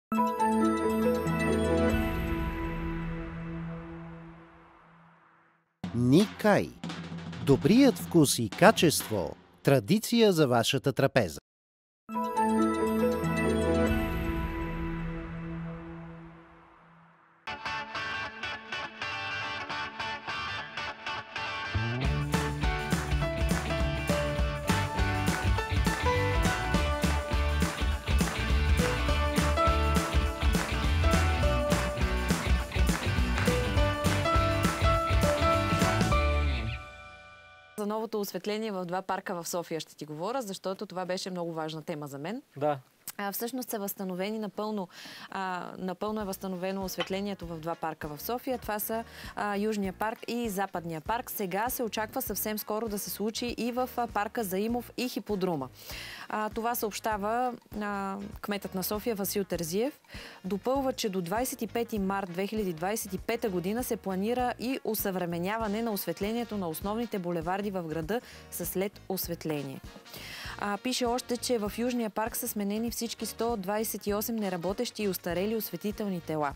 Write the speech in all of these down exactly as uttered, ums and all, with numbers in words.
Никай. Добрият вкус и качество. Традиция за вашата трапеза. За новото осветление в два парка в София ще ти говоря, защото това беше много важна тема за мен. Да. А, всъщност са възстановени напълно, а, напълно е възстановено осветлението в два парка в София. Това са а, Южния парк и Западния парк. Сега се очаква съвсем скоро да се случи и в а, парка Заимов и Хиподрума. А, това съобщава а, кметът на София Васил Терзиев. Допълва, че до двадесет и пети март две хиляди двадесет и пета година се планира и осъвременяване на осветлението на основните булеварди в града с лед осветление. А, пише още, че в Южния парк са сменени всички сто двадесет и осем неработещи и устарели осветителни тела.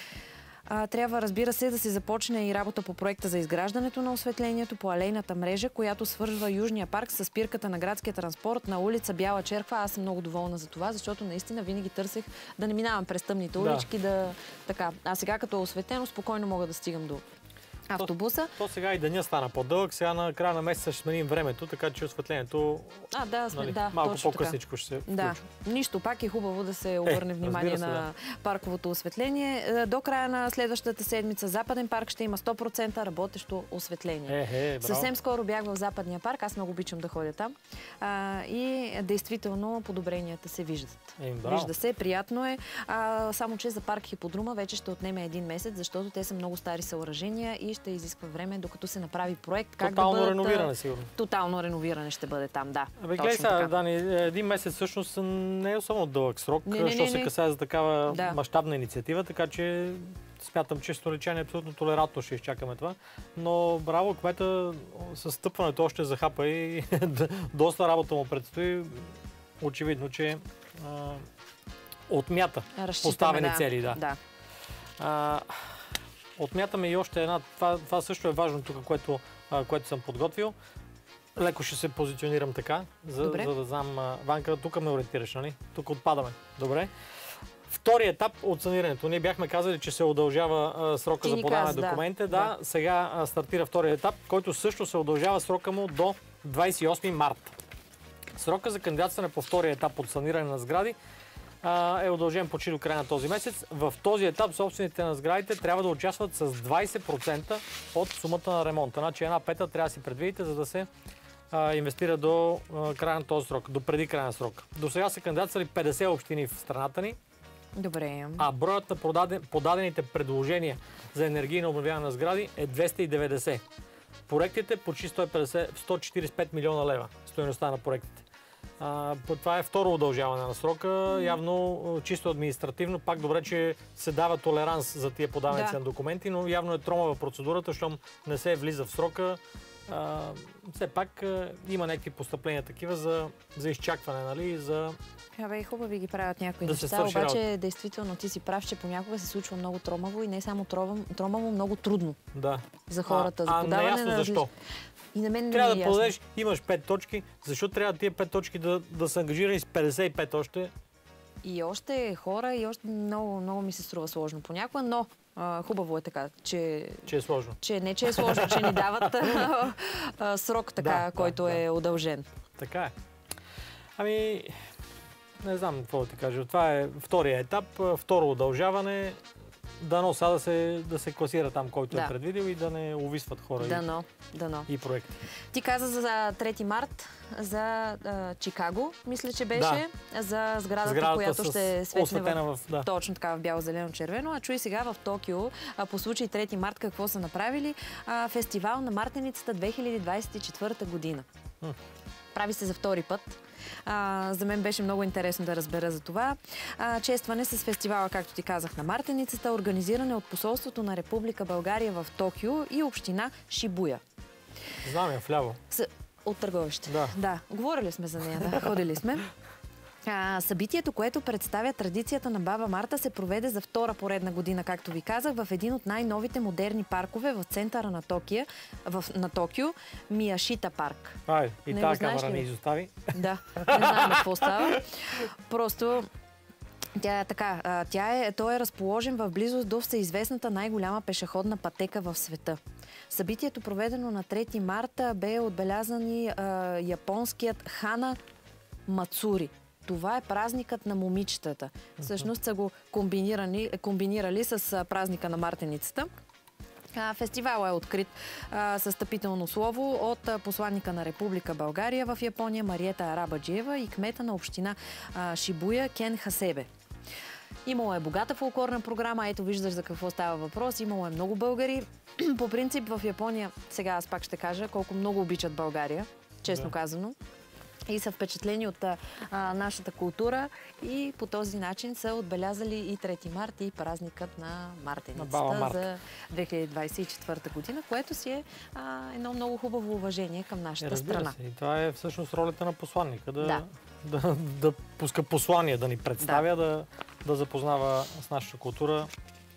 А, трябва, разбира се, да се започне и работа по проекта за изграждането на осветлението по алейната мрежа, която свързва Южния парк с спирката на градския транспорт на улица Бяла черква. Аз съм много доволна за това, защото наистина винаги търсех да не минавам през тъмните улички. Да. Да, така. А сега като е осветено, спокойно мога да стигам до автобуса. То, то сега и деня стана по-дълъг, сега на края на месеца ще сменим времето, така че осветлението а, да, сме, нали, да, малко по-късничко ще се включи. Да, нищо, пак е хубаво да се обърне е, внимание се, на да. парковото осветление. До края на следващата седмица Западен парк ще има сто процента работещо осветление. Е, е, Съвсем скоро бях в Западния парк, аз много обичам да ходя там. А, и действително подобренията се виждат. Е, Вижда се, приятно е. А, само че за парк Хиподрума вече ще отнеме един месец, защото те са много стари съоръжения и ще изисква време, докато се направи проект. Как Тотално да бъдат, реновиране, сигурно. Тотално реновиране ще бъде там, да. Абе, гледай сега, Дани, един месец всъщност не е особено дълъг срок, не, не, що не, се касае за такава да. мащабна инициатива, така че смятам, че столичани абсолютно толерантно ще изчакаме това. Но браво, кмета с стъпването още захапа и доста работа му предстои. Очевидно, че а, отмята Разчитаме, поставени да. цели. Да. Да. А, отмятаме и още една. Това, това също е важно тук, което, а, което съм подготвил. Леко ще се позиционирам така, за, за да знам. А, Ванка, тук ме ориентираш, нали? Тук отпадаме. Добре. Втори етап от санирането. Ние бяхме казали, че се удължава а, срока за подаване на документите. Да, да. да сега а, стартира втория етап, който също се удължава срока му до двадесет и осми март. Срока за кандидатстване по втория етап от саниране на сгради е удължен почти до края на този месец. В този етап собствените на сградите трябва да участват с двадесет процента от сумата на ремонта. Значи една пета трябва да си предвидите, за да се а, инвестира до а, края на този срок, до преди края на срок. До сега са кандидатствали петдесет общини в страната ни. Добре. А броят на подаден, подадените предложения за енергийно обновяване на сгради е двеста и деветдесет. Проектите почти сто и петдесет, сто четиридесет и пет милиона лева стойността на проектите. А, това е второ удължаване на срока. Mm-hmm. Явно чисто административно. Пак добре, че се дава толеранс за тия подаването да. на документи, но явно е тромава процедурата, защото не се влиза в срока. А, все пак а, има някакви постъпления такива за, за изчакване, нали? За... Абе, хубави ги правят някои да неща, обаче работа. Действително ти си прав, че понякога се случва много тромаво и не само тромаво, много трудно да. за хората. А, за подаване а неясно на защо? И на мен трябва не да подадеш, имаш пет точки, защо трябва тия пет точки да, да са ангажирани с петдесет и пет още? И още хора, и още много, много ми се струва сложно понякога, но а, хубаво е така, че... Че е сложно. Че не, че е сложно, че ни дават а, а, срок така, да, който да, е да. удължен. Така е. Ами, не знам какво да ти кажа. Това е втория етап, второ удължаване. Дано сега да се, да се класира там, който да. е предвидил и да не увисват хора дано, и, дано. и проекти. Ти каза за трети март, за а, Чикаго, мисля, че беше, да. за сградата, сградата която ще светне в, в, да. точно така в бяло-зелено-червено. А чуй сега в Токио, а, по случай трети март, какво са направили? А, фестивал на Мартеницата две хиляди двадесет и четвърта година. Хм. Прави се за втори път. А, за мен беше много интересно да разбера за това. А, честване с фестивала, както ти казах, на Мартеницата, организиране от посолството на Република България в Токио и община Шибуя. Знам я, вляво. С... От търговище. Да. да. Говорили сме за нея, да. Ходили сме. А, събитието, което представя традицията на Баба Марта, се проведе за втора поредна година, както ви казах, в един от най-новите модерни паркове в центъра на Токио, в, на Токио, Мияшита парк. Ай, и тази камера не изостави. Да, не знаем какво става. Просто тя е така, тя е, той е разположен в близост до всеизвестната най-голяма пешеходна пътека в света. Събитието, проведено на трети марта, бе отбелязан и а, японският Хана Мацури. Това е празникът на момичетата. Всъщност са го комбинирали, комбинирали с празника на мартеницата. Фестивалът е открит а, със стъпително слово от а, посланника на Република България в Япония Мариета Арабаджиева и кмета на община а, Шибуя Кен Хасебе. Имало е богата фолклорна програма, ето виждаш за какво става въпрос. Имало е много българи. По принцип в Япония, сега аз пак ще кажа, колко много обичат България, честно да. казано. И са впечатлени от а, нашата култура и по този начин са отбелязали и трети март и празникът на мартеницата на за две хиляди двадесет и четвърта година, което си е а, едно много хубаво уважение към нашата Разбира страна. Се. И това е всъщност ролята на посланника, да, да. да, да пуска послание, да ни представя, да, да, да запознава с нашата култура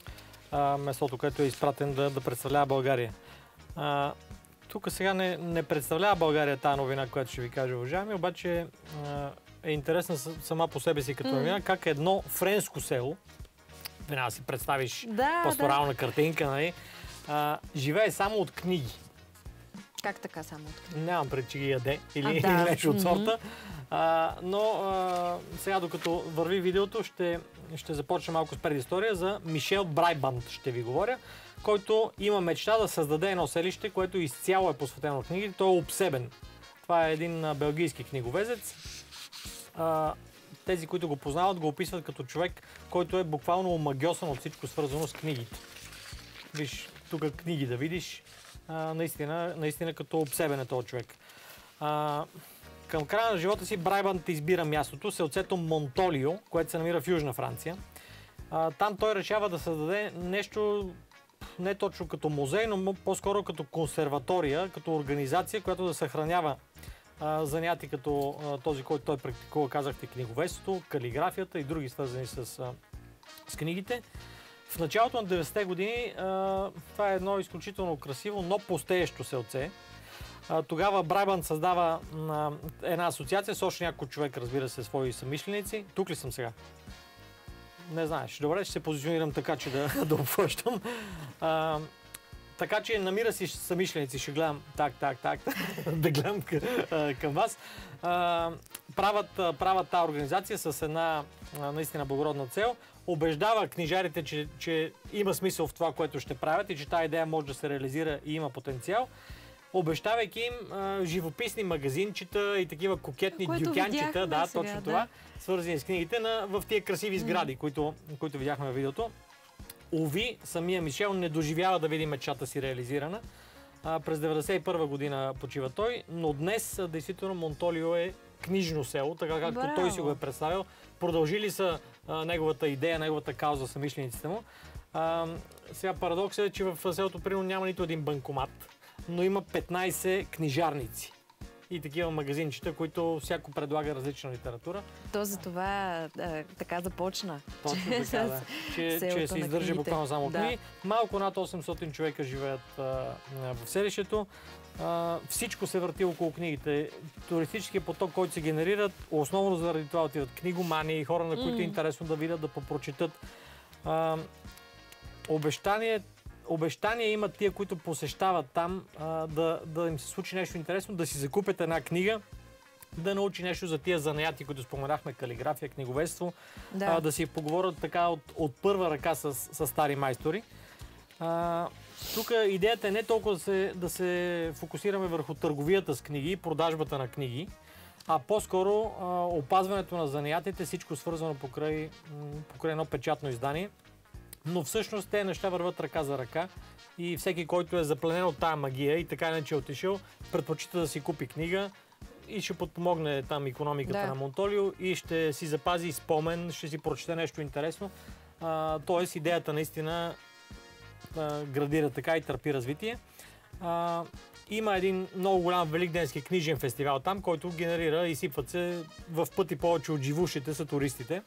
а, местото, което е изпратен да, да представлява България. А, Тук сега не, не представлява България тази новина, която ще ви кажа, уважаеми, обаче е интересна сама по себе си като новина, mm. как едно френско село, веднага си представиш да, пасторална да. картинка, нали, а, живее само от книги. Как така само от книги? Нямам пред, че ги яде или, а, да. или нещо от сорта. Mm-hmm. А, но а, сега, докато върви видеото, ще, ще започна малко с предистория за Мишел Брайбанд, ще ви говоря, който има мечта да създаде едно селище, което изцяло е посветено на книги. Той е обсебен. Това е един а, белгийски книговезец. А, тези, които го познават, го описват като човек, който е буквално омагьосан от всичко свързано с книгите. Виж, тук книги да видиш, а, наистина, наистина като обсебен е този човек. А, към края на живота си Брайбанд избира мястото, селцето Монтолио, което се намира в Южна Франция. А, там той решава да създаде нещо не точно като музей, но по-скоро като консерватория, като организация, която да съхранява а, занятия като а, този, който той практикува, казахте, книговестството, калиграфията и други свързани с, а, с книгите. В началото на деветдесетте години а, това е едно изключително красиво, но пустеещо селце. А, тогава Брайбанд създава а, една асоциация с още няколко човек, разбира се, свои съмишленици. Тук ли съм сега? Не знаеш. Добре, ще се позиционирам така, че да, да обхващам. А, така че намира си съмишленици, ще гледам так, так, так, да гледам към вас. А, правят, правят тази организация с една а, наистина благородна цел. Убеждава книжарите, че, че има смисъл в това, което ще правят и че тази идея може да се реализира и има потенциал. Обещавайки им а, живописни магазинчета и такива кокетни което дюкянчета, да, сега, точно да. това, свързани с книгите, на, в тия красиви сгради, mm. които, които видяхме във видеото. Уви, самия Мишел не доживява да види мечтата си реализирана. А, през деветдесет и първа година почива той, но днес а, действително Монтолио е книжно село, така както Браво. той си го е представил. Продължили са а, неговата идея, неговата кауза самишлениците му. А, сега парадоксът е, че в селото примерно няма нито един банкомат, но има петнайсет книжарници и такива магазинчета, които всяко предлага различна литература. То за това а, така започна. Точно така, да. Че, че се издържа буквално само да. книги. Малко над осемстотин човека живеят а, в селището. А, всичко се върти около книгите. Туристическият поток, който се генерират, основно заради това отиват книгомани, хора, на които mm. е интересно да видят, да попрочитат. А, обещание Обещания имат тия, които посещават там, а, да, да им се случи нещо интересно, да си закупят една книга, да научи нещо за тия занаяти, които споменахме, калиграфия, книговедство, да, а, да си поговорят така от, от първа ръка с, с стари майстори. А, тук идеята е не толкова да се, да се фокусираме върху търговията с книги и продажбата на книги, а по-скоро а, опазването на занаятите, всичко свързано покрай, покрай едно печатно издание. Но всъщност те неща върват ръка за ръка и всеки, който е запленен от тая магия и така иначе е отишъл, предпочита да си купи книга и ще подпомогне там икономиката да. на Монтолио и ще си запази спомен, ще си прочете нещо интересно. А, тоест идеята наистина а, градира така и търпи развитие. А, има един много голям великденски книжен фестивал там, който генерира, изсипват се в пъти повече от живущите са туристите.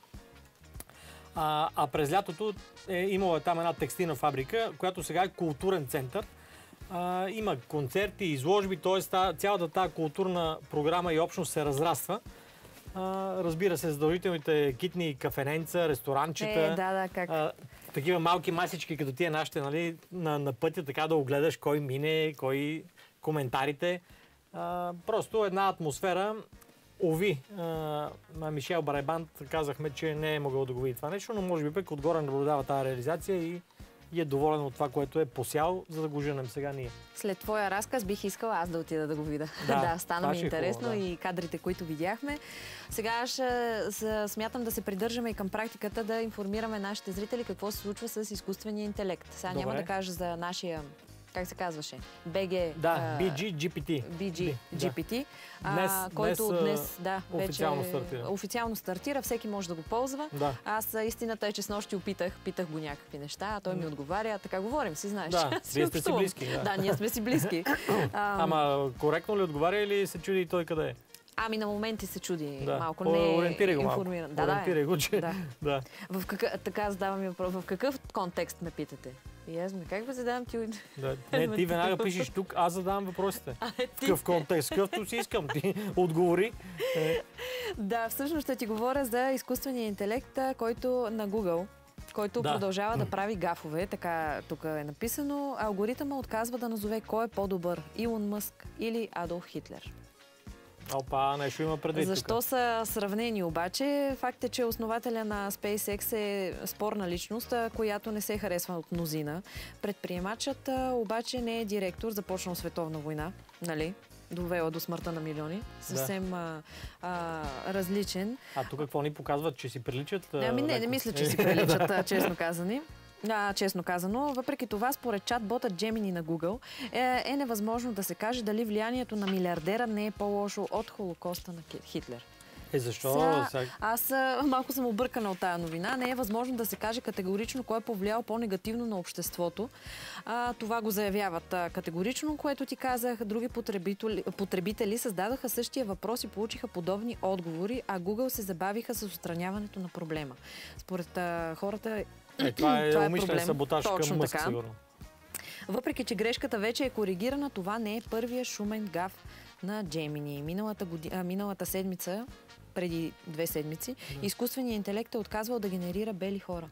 А, а през лятото е имала там една текстилна фабрика, която сега е културен център. А, има концерти, изложби, т.е. цялата тази културна програма и общност се разраства. А, разбира се, задължителните китни кафененца, ресторанчета. Е, да, да, как? А, такива малки масички, като тия нашите, нали, на, на пътя, така да огледаш кой мине, кой коментарите. А, просто една атмосфера. Ови, а, Мишел Барайбан казахме, че не е могъл да го види това нещо, но може би пък отгоре наблюдава тази реализация и, и е доволен от това, което е посял, за да го женем сега ние. След твоя разказ бих искала аз да отида да го видя. Да, да стана ми интересно хубаво, да. И кадрите, които видяхме. Сега ще смятам да се придържаме и към практиката да информираме нашите зрители какво се случва с изкуствения интелект. Сега Добре. няма да кажа за нашия, как се казваше? би джи... Да, би джи джи пи ти. би джи джи пи ти, да. Днес, а, който днес, днес да, официално вече стартира. официално стартира, всеки може да го ползва. Да. Аз истината е, че с нощи опитах, питах го някакви неща, а той ми отговаря, така говорим, си знаеш. Да, вие сте си близки. Да. да, ние сме си близки. а, Ама коректно ли отговаря или се чуди и той къде е? Ами на моменти се чуди Да. малко, не е Ориентирай го информиран. малко. Да, Ориентирай да, го, че... да. да. В какъв, така задавам ми въпрос. В какъв контекст ме питате? И аз ме, как ви задавам ти? Да. Не, ти веднага пишеш тук, аз задавам въпросите. А, ти... Какъв контекст, какъвто си искам. Ти отговори. Е. Да, всъщност ще ти говоря за изкуствения интелект, който на Google, който Да. продължава да прави гафове. Така тук е написано. Алгоритъма отказва да назове кой е по-добър. Илон Мъск или Адолф Хитлер. Опа, нещо има предвид. Защо тук. са сравнени обаче? Факт е, че основателя на SpaceX е спорна личност, която не се харесва от мнозина. Предприемачът обаче не е директор, започнал световна война, нали? Довела до смъртта на милиони. Съвсем да. а, а, различен. А тук какво ни показват, че си приличат? Ами не, не мисля, че си приличат, честно казани. А, честно казано, въпреки това, според чат-бота Gemini на Google, е, е невъзможно да се каже дали влиянието на милиардера не е по-лошо от Холокоста на Хитлер. Е, защо? Сега, Сега... аз а, малко съм объркана от тази новина. Не е възможно да се каже категорично кой е повлиял по-негативно на обществото. А, това го заявяват а, категорично, което ти казах. Други потребители, потребители създадаха същия въпрос и получиха подобни отговори, а Google се забавиха с отстраняването на проблема. Според а, хората Е, това е, това е умишлен проблем. саботаж Точно към Мъск, така. сигурно. Въпреки че грешката вече е коригирана, това не е първия шумен гаф на Gemini. Миналата, годи... а, миналата седмица, преди две седмици, да. изкуственият интелект е отказвал да генерира бели хора.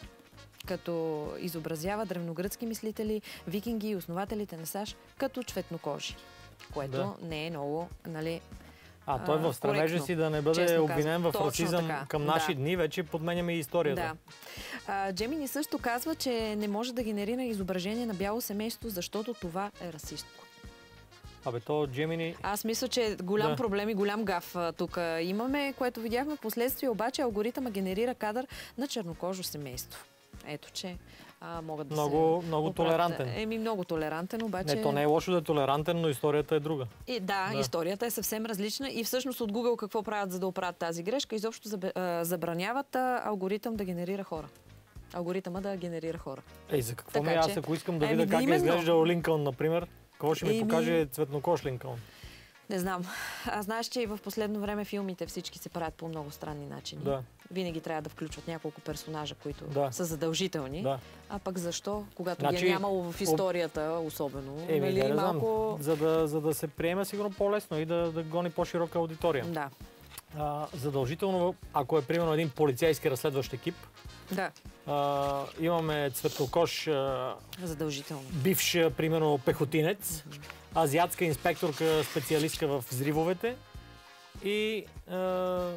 Като изобразява древногръцки мислители, викинги и основателите на САЩ като цветнокожи. Което Да. не е много, нали... А той в стремежа коректно, си да не бъде обвинен в Точно расизъм така. към наши Да. дни, вече подменяме и историята. Да. А, Gemini също казва, че не може да генерира изображение на бяло семейство, защото това е расистко. Абе, то Gemini... Аз мисля, че голям Да. проблем и голям гаф а, тук имаме, което видяхме в последствие, обаче алгоритъма генерира кадър на чернокожо семейство. Ето, че а, могат да Много, се... много оправят. толерантен. Еми, много толерантен, обаче... Не, то не е лошо да е толерантен, но историята е друга. И, да, Да. историята е съвсем различна и всъщност от Google какво правят, за да оправят тази грешка? Изобщо забе- а, забраняват а, алгоритъм да генерира хора. Алгоритъма да генерира хора. Ей, за какво Така ми аз, че- ако искам да Еми, видя как е именно. изглеждал Линкълн, например, какво ще ми Еми- покаже цветнокош Линкълн? Не знам. А знаеш, че и в последно време филмите всички се правят по много странни начини. Да. Винаги трябва да включват няколко персонажа, които Да. са задължителни. Да. А пък защо? Когато Значи, ги е нямало в историята, особено. Еми, нали, не, не малко... знам. За да, за да се приеме сигурно по-лесно и да, да гони по-широка аудитория. Да. А, задължително, ако е примерно един полицейски разследващ екип, Да. а, имаме цветнокош, а, Задължително. бивш, а, примерно, пехотинец, азиатска инспекторка, специалистка в взривовете и а,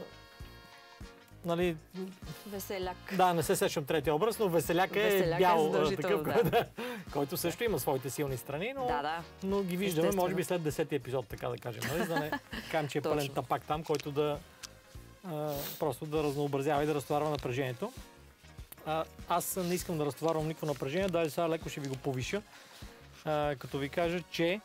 нали, Веселяк. да, не се сещам третия образ, но Веселяк е Веселяк е бял, а, задължително, такъв, да. който също има своите силни страни, но, Да, да. но ги виждаме, Естествено. може би след десети епизод, така да кажем, нали, за да не кажем, че е пълен Точно. тапак там, който да а, просто да разнообразява и да разтоварва напрежението. А, аз не искам да разтоварвам никакво напрежение, даже сега леко ще ви го повиша, а, като ви кажа, че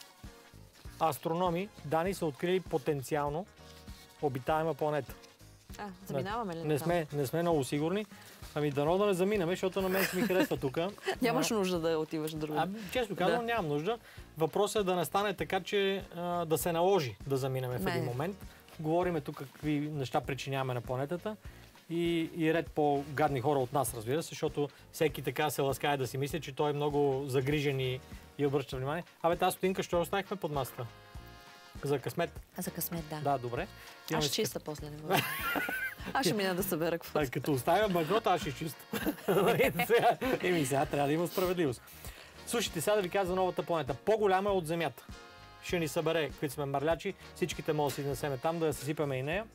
астрономи Дани са открили потенциално обитаема планета. А, заминаваме ли? Не сме, не сме много сигурни. Ами дано да не заминаме, защото на мен си ми харесва тук. Нямаш нужда да отиваш друго. А, често казвам, да. Нямам нужда. Въпросът е да не стане така, че а, да се наложи да заминаме в един момент. Говориме тук какви неща причиняваме на планетата и, и ред по-гадни хора от нас, разбира се, защото всеки така се ласкае да си мисли, че той е много загрижен и, и обръща внимание. Абе, тази стотинка ще оставихме под масата. За късмет. А за късмет, да. Да, добре. Аз ще чиста после не мога. Аз ще мина да събера какво. А, като оставя багрото, аз ще чиста. Еми сега трябва да има справедливост. Слушайте, сега да ви кажа за новата планета. По-голяма е от Земята. Ще ни събере, които сме мърлячи. Всичките може да си изнесеме там, да я съсипаме и нея.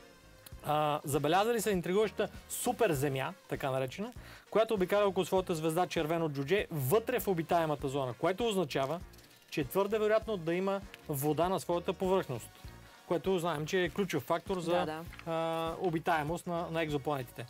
А, забелязали са интригуваща супер Земя, така наречена, която обикаля около своята звезда червено джудже вътре в обитаемата зона, което означава, че е твърде вероятно да има вода на своята повърхност, което знаем, че е ключов фактор за да, да. А, обитаемост на, на екзопланетите.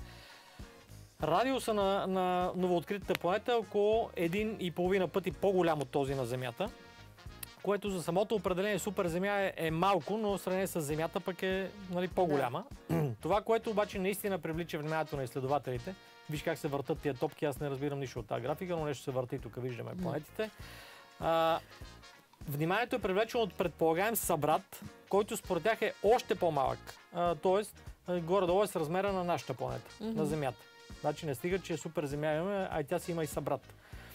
Радиуса на, на новооткритата планета е около един и половина пъти по-голям от този на Земята, което за самото определение супер Земя е, е малко, но в сравнение с Земята пък е, нали, по-голяма. Да. Това, което обаче наистина привлича вниманието на изследователите, виж как се въртат тия топки, аз не разбирам нищо от тази графика, но нещо се върти, тук виждаме планетите. А, вниманието е привлечено от предполагаем събрат, който според тях е още по-малък. Тоест, горе-долу е с размера на нашата планета, mm-hmm. на Земята. Значи не стига, че е супер Земя имаме, а и тя си има и събрат.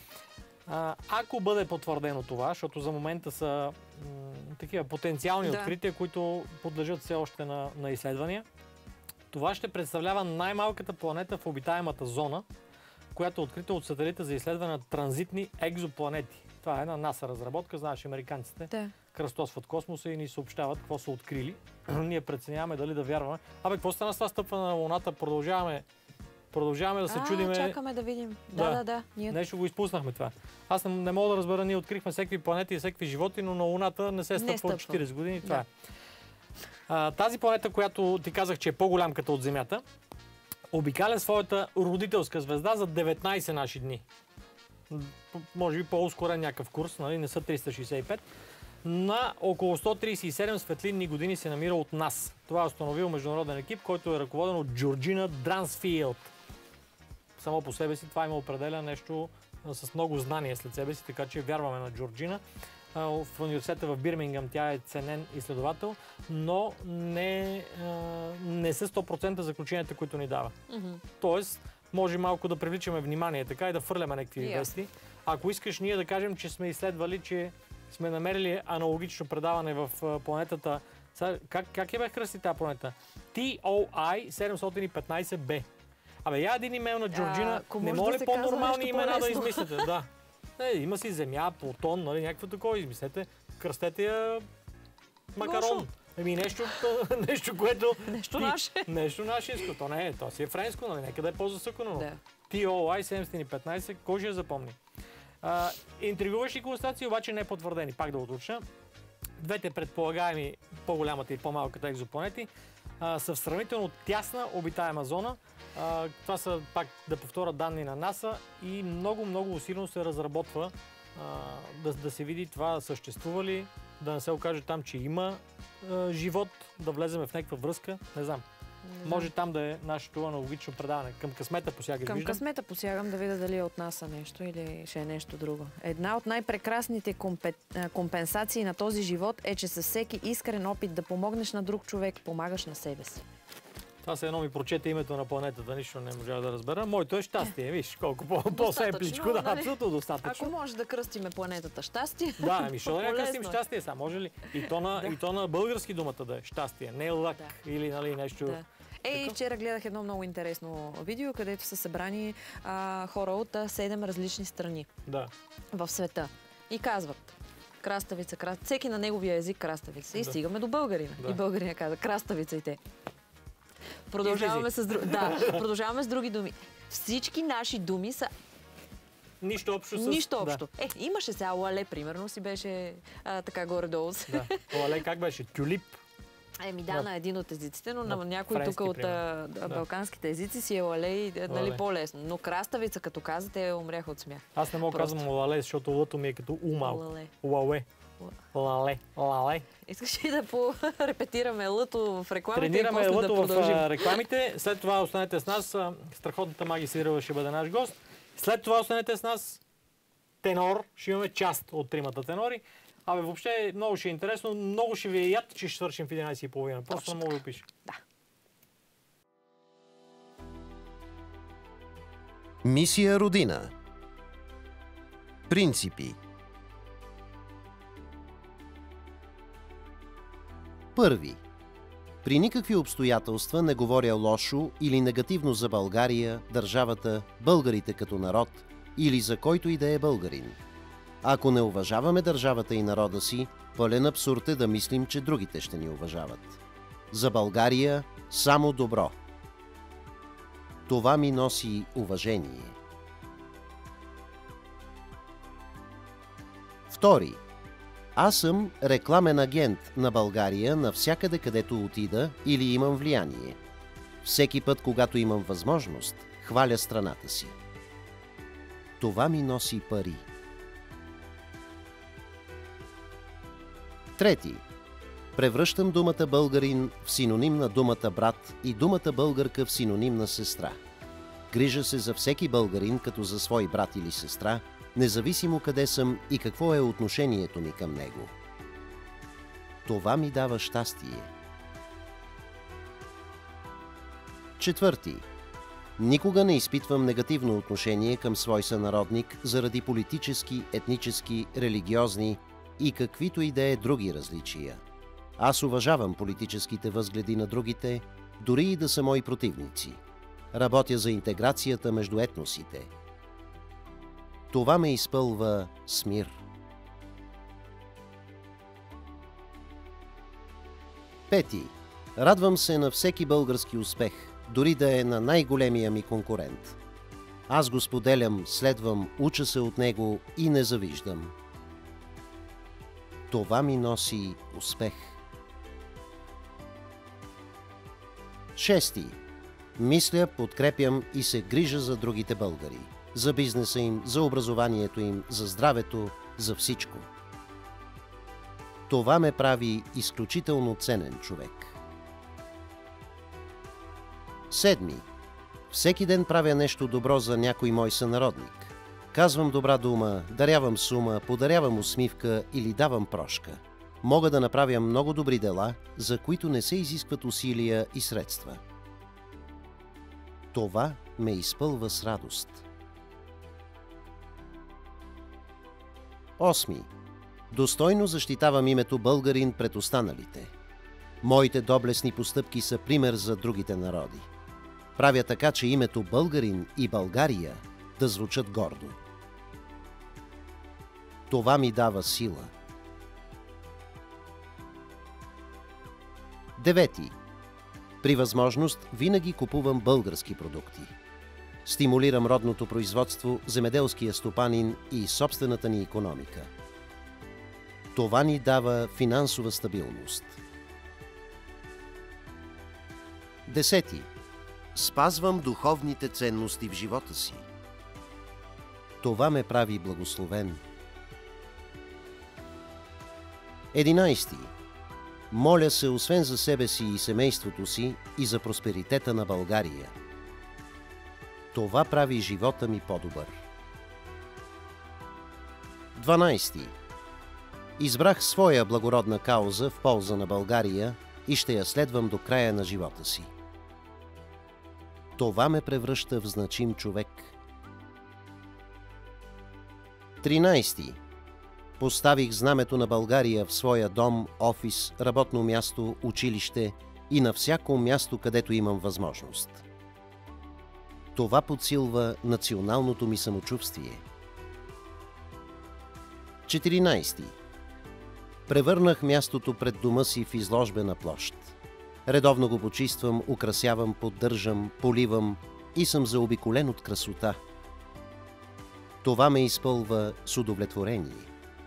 А, ако бъде потвърдено това, защото за момента са м- такива потенциални да. открития, които подлежат все още на, на изследвания, това ще представлява най-малката планета в обитаемата зона, която е открита от сателита за изследване на транзитни екзопланети. Това е една НАСА разработка, знаеш, американците да. кръстосват космоса и ни съобщават какво са открили. Ние преценяваме дали да вярваме. Абе, какво стана с това стъпване на Луната? Продължаваме, продължаваме да се а, чудиме. Чакаме да видим. Да, да, да. Ние... Нещо го изпуснахме това. Аз не, не мога да разбера, ние открихме всеки планети и всеки животи, но на Луната не се стъпва от четирийсет години. Това да. е. А, тази планета, която ти казах, че е по-голямката от Земята, обикаля своята родителска звезда за деветнайсет наши дни. Може би по-ускорен някакъв курс, нали? Не са триста шейсет и пет. На около сто трийсет и седем светлинни години се намира от нас. Това е установил международен екип, който е ръководен от Джорджина Дрансфилд. Само по себе си това има определя нещо с много знания след себе си, така че вярваме на Джорджина. В университета в Бирмингъм тя е ценен изследовател, но не, не са сто процента заключенията, които ни дава. Mm-hmm. Тоест, може малко да привличаме внимание така и да фърляме някакви yeah. вести. Ако искаш ние да кажем, че сме изследвали, че сме намерили аналогично предаване в планетата. Как, как е бе кръсти тази планета? Ти О Ай седемстотин и петнайсет Б. Абе, я един имейл на Джорджина. А, не може ли по-нормални имена по-лесно да измислите? Да. Е, има си Земя, Плутон, нали, някакво такова измислете. Кръстете я макарон. Еми нещо, нещо, което... Нещо наше. Нещо нашинско. То не е, то си е френско, нали, нека да е по-засъкано. Да. Ти О Ай седемстотин и петнайсет, кой ще я запомни? А, интригуващи констатации, обаче не е потвърдени. Пак да уточня. Двете предполагаеми, по-голямата и по-малката екзопланети, а, са в сравнително тясна обитаема зона. А, това са, пак да повторя, данни на НАСА и много-много усилено се разработва а, да, да се види това съществува ли, да не се окаже там, че има а, живот, да влеземе в някаква връзка, не знам. Не Може там да е нашето аналогично предаване. Към късмета посягаш, Към виждам. късмета посягам да видя дали е от НАСА нещо или ще е нещо друго. Една от най-прекрасните компет... компенсации на този живот е, че със всеки искрен опит да помогнеш на друг човек, помагаш на себе си. Това се едно ми прочете името на планетата, нищо не можа да разбера. Моето е щастие, виж, колко по-семпличко, да, нали? абсолютно достатъчно. Ако може да кръстиме планетата щастие. Да, ами що да не кръстим щастие са, може ли? И то на, да. и то на български думата да е щастие, не лък да. или нали, нещо... Да. Ей, вчера гледах едно много интересно видео, където са събрани а, хора от а, седем различни страни да. в света. И казват краставица, краставица. Всеки на неговия език краставица. И да. стигаме до българина. Да. И българина каза краставица и те. Продължаваме с, дру... да, продължаваме с други думи. Всички наши думи са... Нищо общо с... Нищо общо. Да. Е, имаше сега лале, примерно, си беше а, така горе-долу. Да. Лале как беше? Тюлип? Еми да, да, на един от езиците, но на, на някой тук от а, да. балканските езици си е лале и нали, по-лесно. Но краставица, като каза, те умряха от смях. Аз не мога да казвам лале, защото лъто ми е като умал. Лале. Лале. Лале, лале. Искаш ли да порепетираме лъто в рекламите Тренираме и после лъто да продължим? в рекламите. След това останете с нас. Страхотната Маги Сирова ще бъде наш гост. След това останете с нас. Тенор. Ще имаме част от тримата тенори. Абе, въобще много ще е интересно. Много ще ви е яд, че ще свършим в единайсет и половина. Просто не мога да опиша. Да. Мисия Родина. Принципи. Първи. При никакви обстоятелства не говоря лошо или негативно за България, държавата, българите като народ или за който и да е българин. Ако не уважаваме държавата и народа си, пълен абсурд е да мислим, че другите ще ни уважават. За България само добро. Това ми носи уважение. Втори. Аз съм рекламен агент на България навсякъде, където отида или имам влияние. Всеки път, когато имам възможност, хваля страната си. Това ми носи пари. Трети. Превръщам думата българин в синоним на думата брат и думата българка в синоним на сестра. Грижа се за всеки българин като за свой брат или сестра, независимо къде съм и какво е отношението ми към него. Това ми дава щастие. Четвърти. Никога не изпитвам негативно отношение към свой сънародник заради политически, етнически, религиозни и каквито и да е други различия. Аз уважавам политическите възгледи на другите, дори и да са мои противници. Работя за интеграцията между етносите. Това ме изпълва с мир. Пети. Радвам се на всеки български успех, дори да е на най-големия ми конкурент. Аз го споделям, следвам, уча се от него и не завиждам. Това ми носи успех. Шести. Мисля, подкрепям и се грижа за другите българи. За бизнеса им, за образованието им, за здравето, за всичко. Това ме прави изключително ценен човек. Седми. Всеки ден правя нещо добро за някой мой сънародник. Казвам добра дума, дарявам сума, подарявам усмивка или давам прошка. Мога да направя много добри дела, за които не се изискват усилия и средства. Това ме изпълва с радост. Осми. Достойно защитавам името българин пред останалите. Моите доблестни постъпки са пример за другите народи. Правя така, че името българин и България да звучат гордо. Това ми дава сила. Девети. При възможност винаги купувам български продукти. Стимулирам родното производство, земеделския стопанин и собствената ни икономика. Това ни дава финансова стабилност. Десети. Спазвам духовните ценности в живота си. Това ме прави благословен. Единайсти. Моля се освен за себе си и семейството си и за просперитета на България. Това прави живота ми по-добър. Дванайсти. Избрах своя благородна кауза в полза на България и ще я следвам до края на живота си. Това ме превръща в значим човек. Тринайсти. Поставих знамето на България в своя дом, офис, работно място, училище и на всяко място, където имам възможност. Това подсилва националното ми самочувствие. четиринайсти. Превърнах мястото пред дома си в изложбена площ. Редовно го почиствам, украсявам, поддържам, поливам и съм заобиколен от красота. Това ме изпълва с удовлетворение.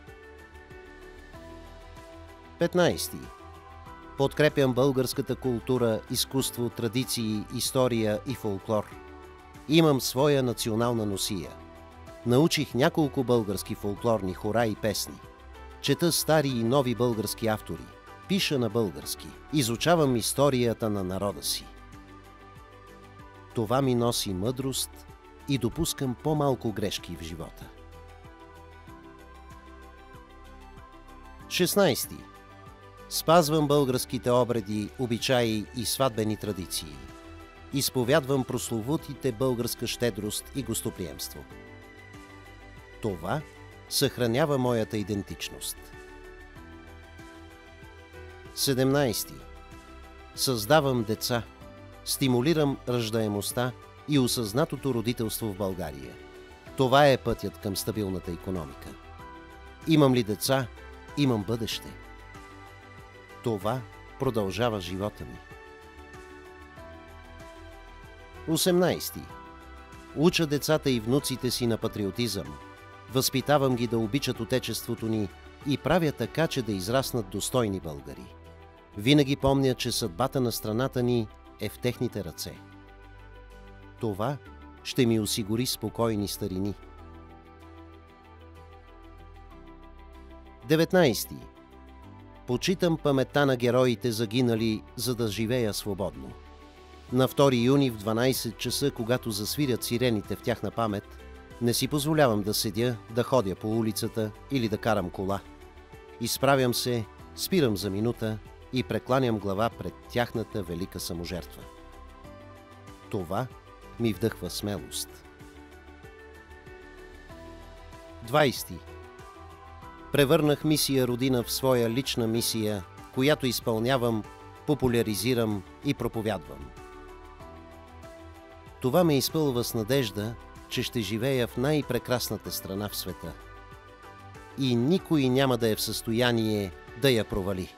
петнайсти. Подкрепям българската култура, изкуство, традиции, история и фолклор. Имам своя национална носия. Научих няколко български фолклорни хора и песни. Чета стари и нови български автори. Пиша на български. Изучавам историята на народа си. Това ми носи мъдрост и допускам по-малко грешки в живота. шестнайсти. Спазвам българските обреди, обичаи и сватбени традиции. Изповядвам прословутите българска щедрост и гостоприемство. Това съхранява моята идентичност. седемнайсти. Създавам деца, стимулирам раждаемостта и осъзнатото родителство в България. Това е пътят към стабилната икономика. Имам ли деца, имам бъдеще. Това продължава живота ми. осемнайсти. Уча децата и внуците си на патриотизъм. Възпитавам ги да обичат отечеството ни и правя така, че да израснат достойни българи. Винаги помня, че съдбата на страната ни е в техните ръце. Това ще ми осигури спокойни старини. деветнайсти. Почитам паметта на героите загинали, за да живея свободно. На втори юни в дванайсет часа, когато засвирят сирените в тяхна памет, не си позволявам да седя, да ходя по улицата или да карам кола. Изправям се, спирам за минута и прекланям глава пред тяхната велика саможертва. Това ми вдъхва смелост. двайсти. Превърнах мисия Родина в своя лична мисия, която изпълнявам, популяризирам и проповядвам. Това ме изпълва с надежда, че ще живея в най-прекрасната страна в света. И никой няма да е в състояние да я провали.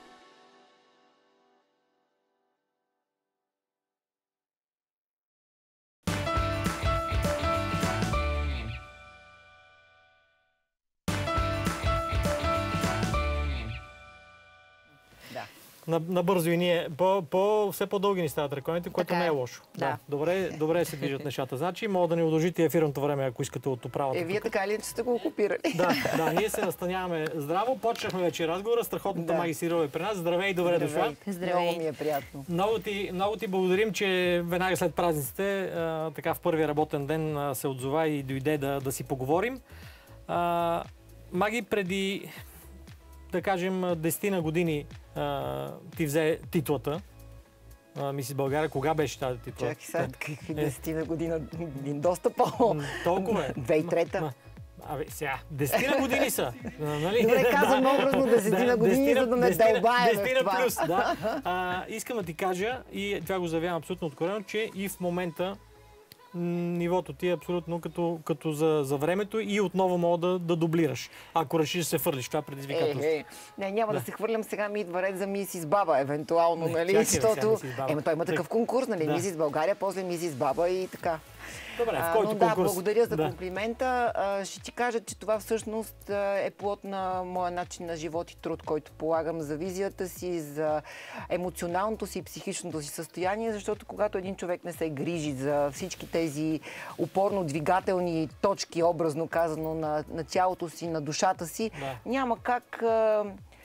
Набързо и ние. По, по, все по-дълги ни стават рекламите, което не е лошо. Да. Да. Добре, добре се движат нещата. Значи, мога да ни удължите ефирното време, ако искате от управата. Е, вие тук. Така ли сте го окупирали? Да, да, ние се настаняваме здраво. Почнахме вече разговора. Страхотната да. Маги Сирова е при нас. Здравей и добре дошла. Здравей. Много ми е приятно. Много ти, много ти благодарим, че веднага след празниците, а, така в първия работен ден а, се отзова и дойде да, да си поговорим. А, Маги, преди, да кажем, десетина години Uh, ти взе титлата uh, Мисис България. Кога беше тази титла? Чакай сега, какви десетина година? Доста по... Толкова е. две хиляди и трета. Абе, сега, десетина години са. Нали? Добре, казвам образно десетина години, за да ме дълбаем в това. Плюс, да. uh, искам да ти кажа, и това го заявявам абсолютно откровено, че и в момента нивото ти е абсолютно като, като за, за времето и отново мога да, да дублираш, ако решиш да се фърлиш това предизвикателство. Е, е. Не, няма да. да се хвърлям, сега ми идва ред за Мисис Баба, евентуално, не, нали? Защото... Ема той има такъв конкурс, нали? Да. Мисис България, после Мисис Баба и така. Добре, в който а, но конкурс... да, благодаря за да. комплимента. А, ще ти кажа, че това всъщност е плод на моя начин на живот и труд, който полагам за визията си, за емоционалното си и психичното си състояние, защото когато един човек не се грижи за всички тези упорно двигателни точки, образно казано, на, на тялото си, на душата си, да. Няма как... А,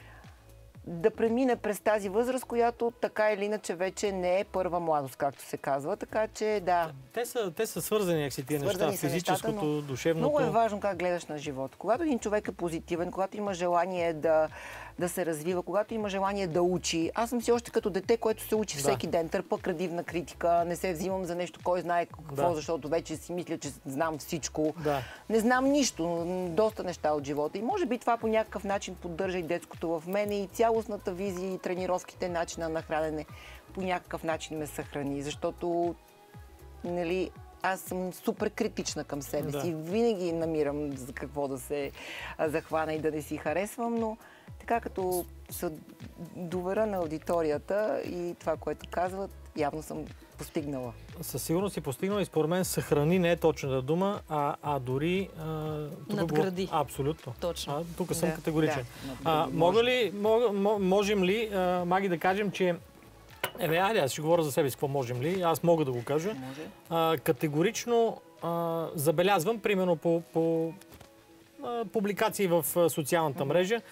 да премине през тази възраст, която така или иначе вече не е първа младост, както се казва. Така че, да. Те са, те са свързани, ако си тия неща, физическото, нещата, но душевното. Много е важно как гледаш на живота. Когато един човек е позитивен, когато има желание да, да се развива, когато има желание да учи. Аз съм си още като дете, което се учи да. Всеки ден, търпа градивна критика, не се взимам за нещо, кой знае какво, да. Защото вече си мисля, че знам всичко. Да. Не знам нищо, доста неща от живота. И може би това по някакъв начин поддържа и детското в мене и цялостната визия и тренировките, начина на хранене по някакъв начин ме съхрани. Защото, нали, аз съм супер критична към себе да. Си. Винаги намирам за какво да се захвана и да не си харесвам, но така като се доверя на аудиторията и това, което казват, явно съм постигнала. Със сигурност си постигнала и според мен съхрани не е точната дума, а, а дори... А, надгради. Го... Абсолютно. Точно. А, тук съм да. Категоричен. Да, а, мога ли, мог, можем ли, а, Маги, да кажем, че... Е, айде, аз ще говоря за себе си, какво можем ли? Аз мога да го кажа. А, категорично а, забелязвам, примерно по, по а, публикации в а, социалната мрежа,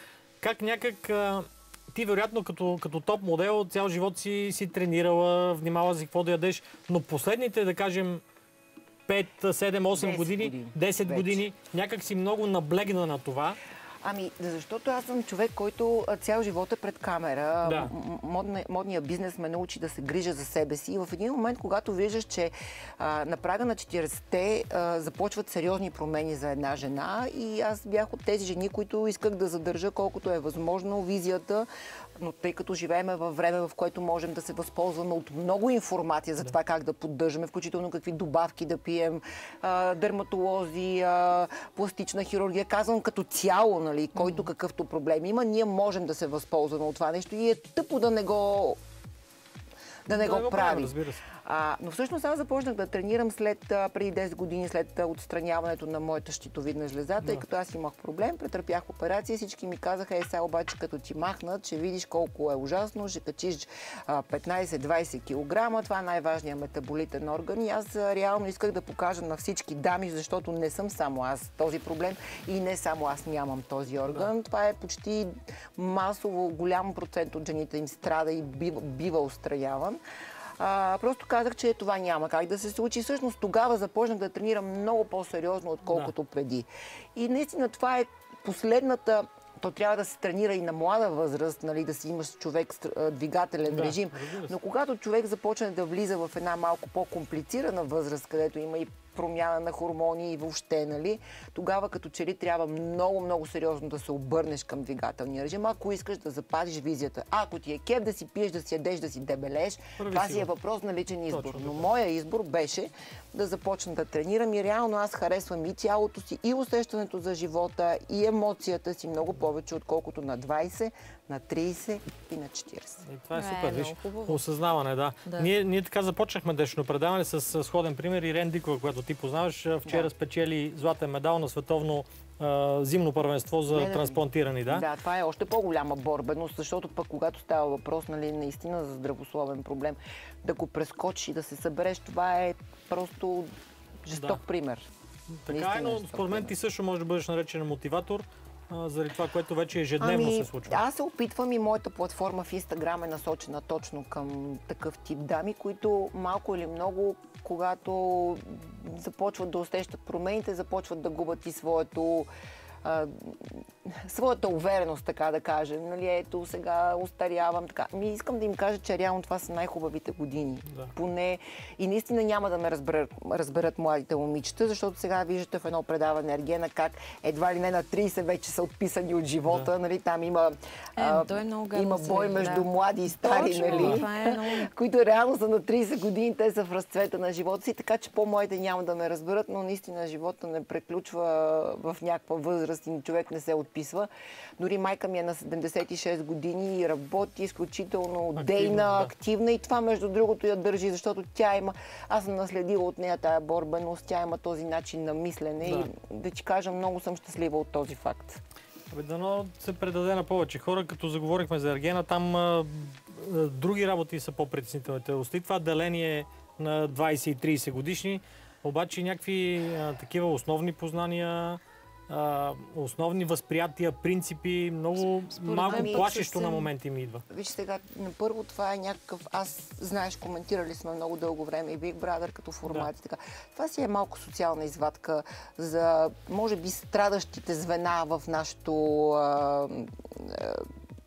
как някак а, ти вероятно като, като топ модел цял живот си, си тренирала, внимава си какво да ядеш, но последните, да кажем, пет, седем, осем години, десет години, някак си много наблегна на това. Ами, защото аз съм човек, който цял живот е пред камера. Да. Модния, модният бизнес ме научи да се грижа за себе си. И в един момент, когато виждаш, че а, на прага на четиридесетте а, започват сериозни промени за една жена, и аз бях от тези жени, които исках да задържа колкото е възможно визията, но тъй като живееме във време, в което можем да се възползваме от много информация за това как да поддържаме, включително какви добавки да пием, а, дерматолози, а, пластична хирургия, казвам като цяло, нали, който какъвто проблем има, ние можем да се възползваме от това нещо и е тъпо да не го да не да го, го прави. прави. А, но всъщност аз започнах да тренирам след а, преди десет години, след а, отстраняването на моята щитовидна жлеза, тъй като аз имах проблем, претърпях операция, всички ми казаха: е, сега обаче като ти махнат, ще видиш колко е ужасно, ще качиш а, петнайсет-двайсет килограма, това е най-важният метаболитен орган, и аз а, реално исках да покажа на всички дами, защото не съм само аз този проблем и не само аз нямам този орган. Да. Това е почти масово, голям процент от жените им страда и бива, бива отстраняван. А, просто казах, че това няма как да се случи. Всъщност тогава започнах да тренирам много по-сериозно, отколкото да. преди. И наистина това е последната... То трябва да се тренира и на млада възраст, нали, да си имаш човек с двигателен да, режим. Но когато човек започне да влиза в една малко по-комплицирана възраст, където има и промяна на хормони и въобще, нали, тогава като че ли трябва много-много сериозно да се обърнеш към двигателния режим, ако искаш да запазиш визията. А, ако ти е кеф да си пиеш, да си ядеш, да си дебелееш, това си е въпрос на личен избор. Точно, но моя избор беше да започна да тренирам и реално аз харесвам и тялото си, и усещането за живота, и емоцията си много повече, отколкото на двайсет, на трийсет и на четирийсет. И това е супер, виж, осъзнаване, да. да. Ние, ние така започнахме днешно предаване с сходен пример. Ирен Дикова, която ти познаваш, вчера да. спечели златен медал на световно а, зимно първенство за не, трансплантирани, да? Да, това е още по-голяма борбеност, защото пък когато става въпрос, нали, наистина за здравословен проблем, да го прескочиш и да се събереш, това е просто жесток да. пример. Така е, но според мен ти също можеш да бъдеш наречен мотиватор, заради това, което вече ежедневно ами, се случва. Аз се опитвам и моята платформа в Инстаграм е насочена точно към такъв тип дами, които малко или много, когато започват да усещат промените, започват да губят и своето а, своята увереност, така да кажем. Нали, ето, сега устарявам. Така. Ми искам да им кажа, че реално това са най-хубавите години. Да. Поне и наистина няма да ме разберат, разберат младите момичета, защото сега виждате в едно предаване Ергена как едва ли не на трийсет вече са отписани от живота. Да. Нали, там има, е, а, е много има бой между да. млади и стари, Точно, нали, това е много... които реално са на трийсет години, те са в разцвета на живота си, така че по-младите няма да ме разберат, но наистина живота не преключва в някаква възраст и човек не се отписва. Дори майка ми е на седемдесет и шест години и работи изключително активна, дейна, да. активна, и това между другото я държи, защото тя има, аз съм наследила от нея тая борбеност, тя има този начин на мислене да. и да ти кажа, много съм щастлива от този факт. Абе, дано се предаде на повече хора, като заговорихме за Ергена, там а, а, други работи са по-притеснителните. Остави това деление на двайсет и трийсет годишни, обаче някакви а, такива основни познания, Uh, основни възприятия, принципи, много Според малко ами, плашещо на моменти ми идва. Виж сега, на първо това е някакъв, аз знаеш, коментирали сме много дълго време и Big Brother като формат. Да. Така. Това си е малко социална извадка за, може би, страдащите звена в нашото а, а,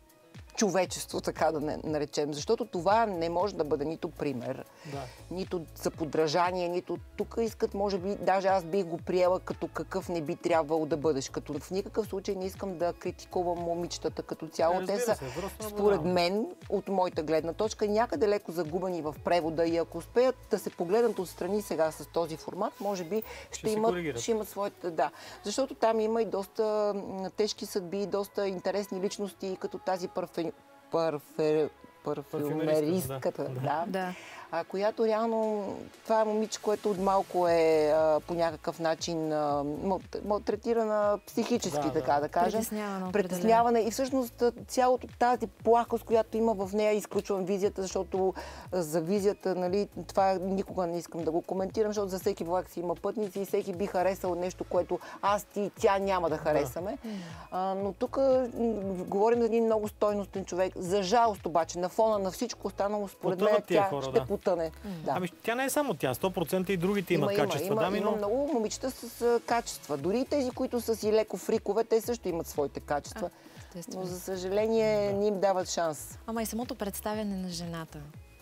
човечество, така да не наречем. Защото това не може да бъде нито пример, да. нито за подражание, нито тук искат, може би, даже аз бих го приела като какъв не би трябвало да бъдеш. Като в никакъв случай не искам да критикувам момичетата като цяло. Те са, според мен, от моята гледна точка, някъде леко загубени в превода, и ако успеят да се погледнат отстрани сега с този формат, може би ще, ще, имат, ще имат своите... Да. Защото там има и доста тежки съдби, доста интересни личности, като тази парфе... парфе... парфюмеристката. Да. Да. а, която реално това е момиче, което от малко е а, по някакъв начин а, малтретирана психически, да, така да, да кажем. Притесняване. Притесняване и всъщност цялото тази плахост, която има в нея, изключвам визията, защото за визията, нали, това никога не искам да го коментирам, защото за всеки влак си има пътници и всеки би харесал нещо, което аз ти тя няма да харесаме. Да. А, но тук говорим за един много стойностен човек. За жалост обаче, на фона на всичко останало, според мен тя хора, ще да. потъне. Да. Ами тя не е само тя, сто процента и другите имат има, качества. Има, да, има, но... има много момичета с а, качества. Дори тези, които са си леко фрикове, те също имат своите качества. А, но за съжаление да. не им дават шанс. Ама и самото представяне на жената.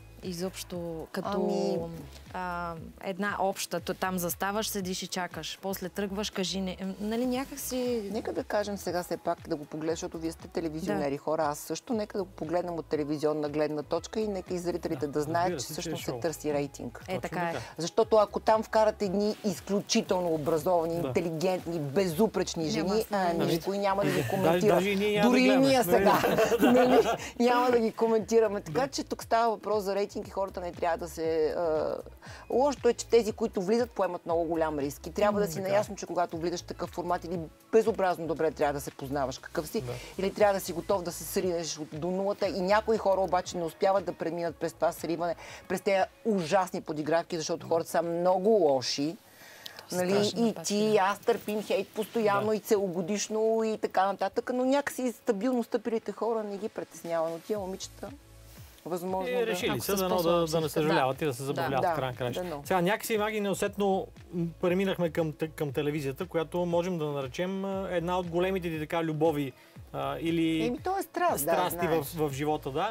Изобщо като ами... а, една обща, то там заставаш, седиш и чакаш. После тръгваш, кажи, не, нали някак си... Нека да кажем сега все пак да го погледнем, защото вие сте телевизионери да. хора. Аз също нека да го погледнем от телевизионна гледна точка и нека и зрителите да, да знаят, че всъщност се търси рейтинг. Е, така е. Защото ако там вкарате едни изключително образовани, да. интелигентни, безупречни жени, а, никой няма да ги коментира. Даже, даже Дори и ние сега. нали? Няма да ги коментираме. Така че тук става въпрос за рейтинг и хората не трябва да се... А... Лошото е, че тези, които влизат, поемат много голям риск. И трябва да си наясно, че когато влизаш в такъв формат или безобразно добре трябва да се познаваш какъв си, да. или трябва да си готов да се сринеш до нулата. И някои хора обаче не успяват да преминат през това сриване, през тези ужасни подигравки, защото хората са много лоши. Нали, и ти, аз търпим хейт постоянно да. и целогодишно и така нататък, но някакси стабилно стъпилите хора не ги притеснява, но тия момичета възможно и решили да, са да, да, да не съжаляват да. и да се забавляват да, в крайна краща. Да, Сега някакси маги неусетно преминахме към, към телевизията, която можем да наречем една от големите ти така любови а, или Еми, то е страст, страсти да, в, в живота. Да.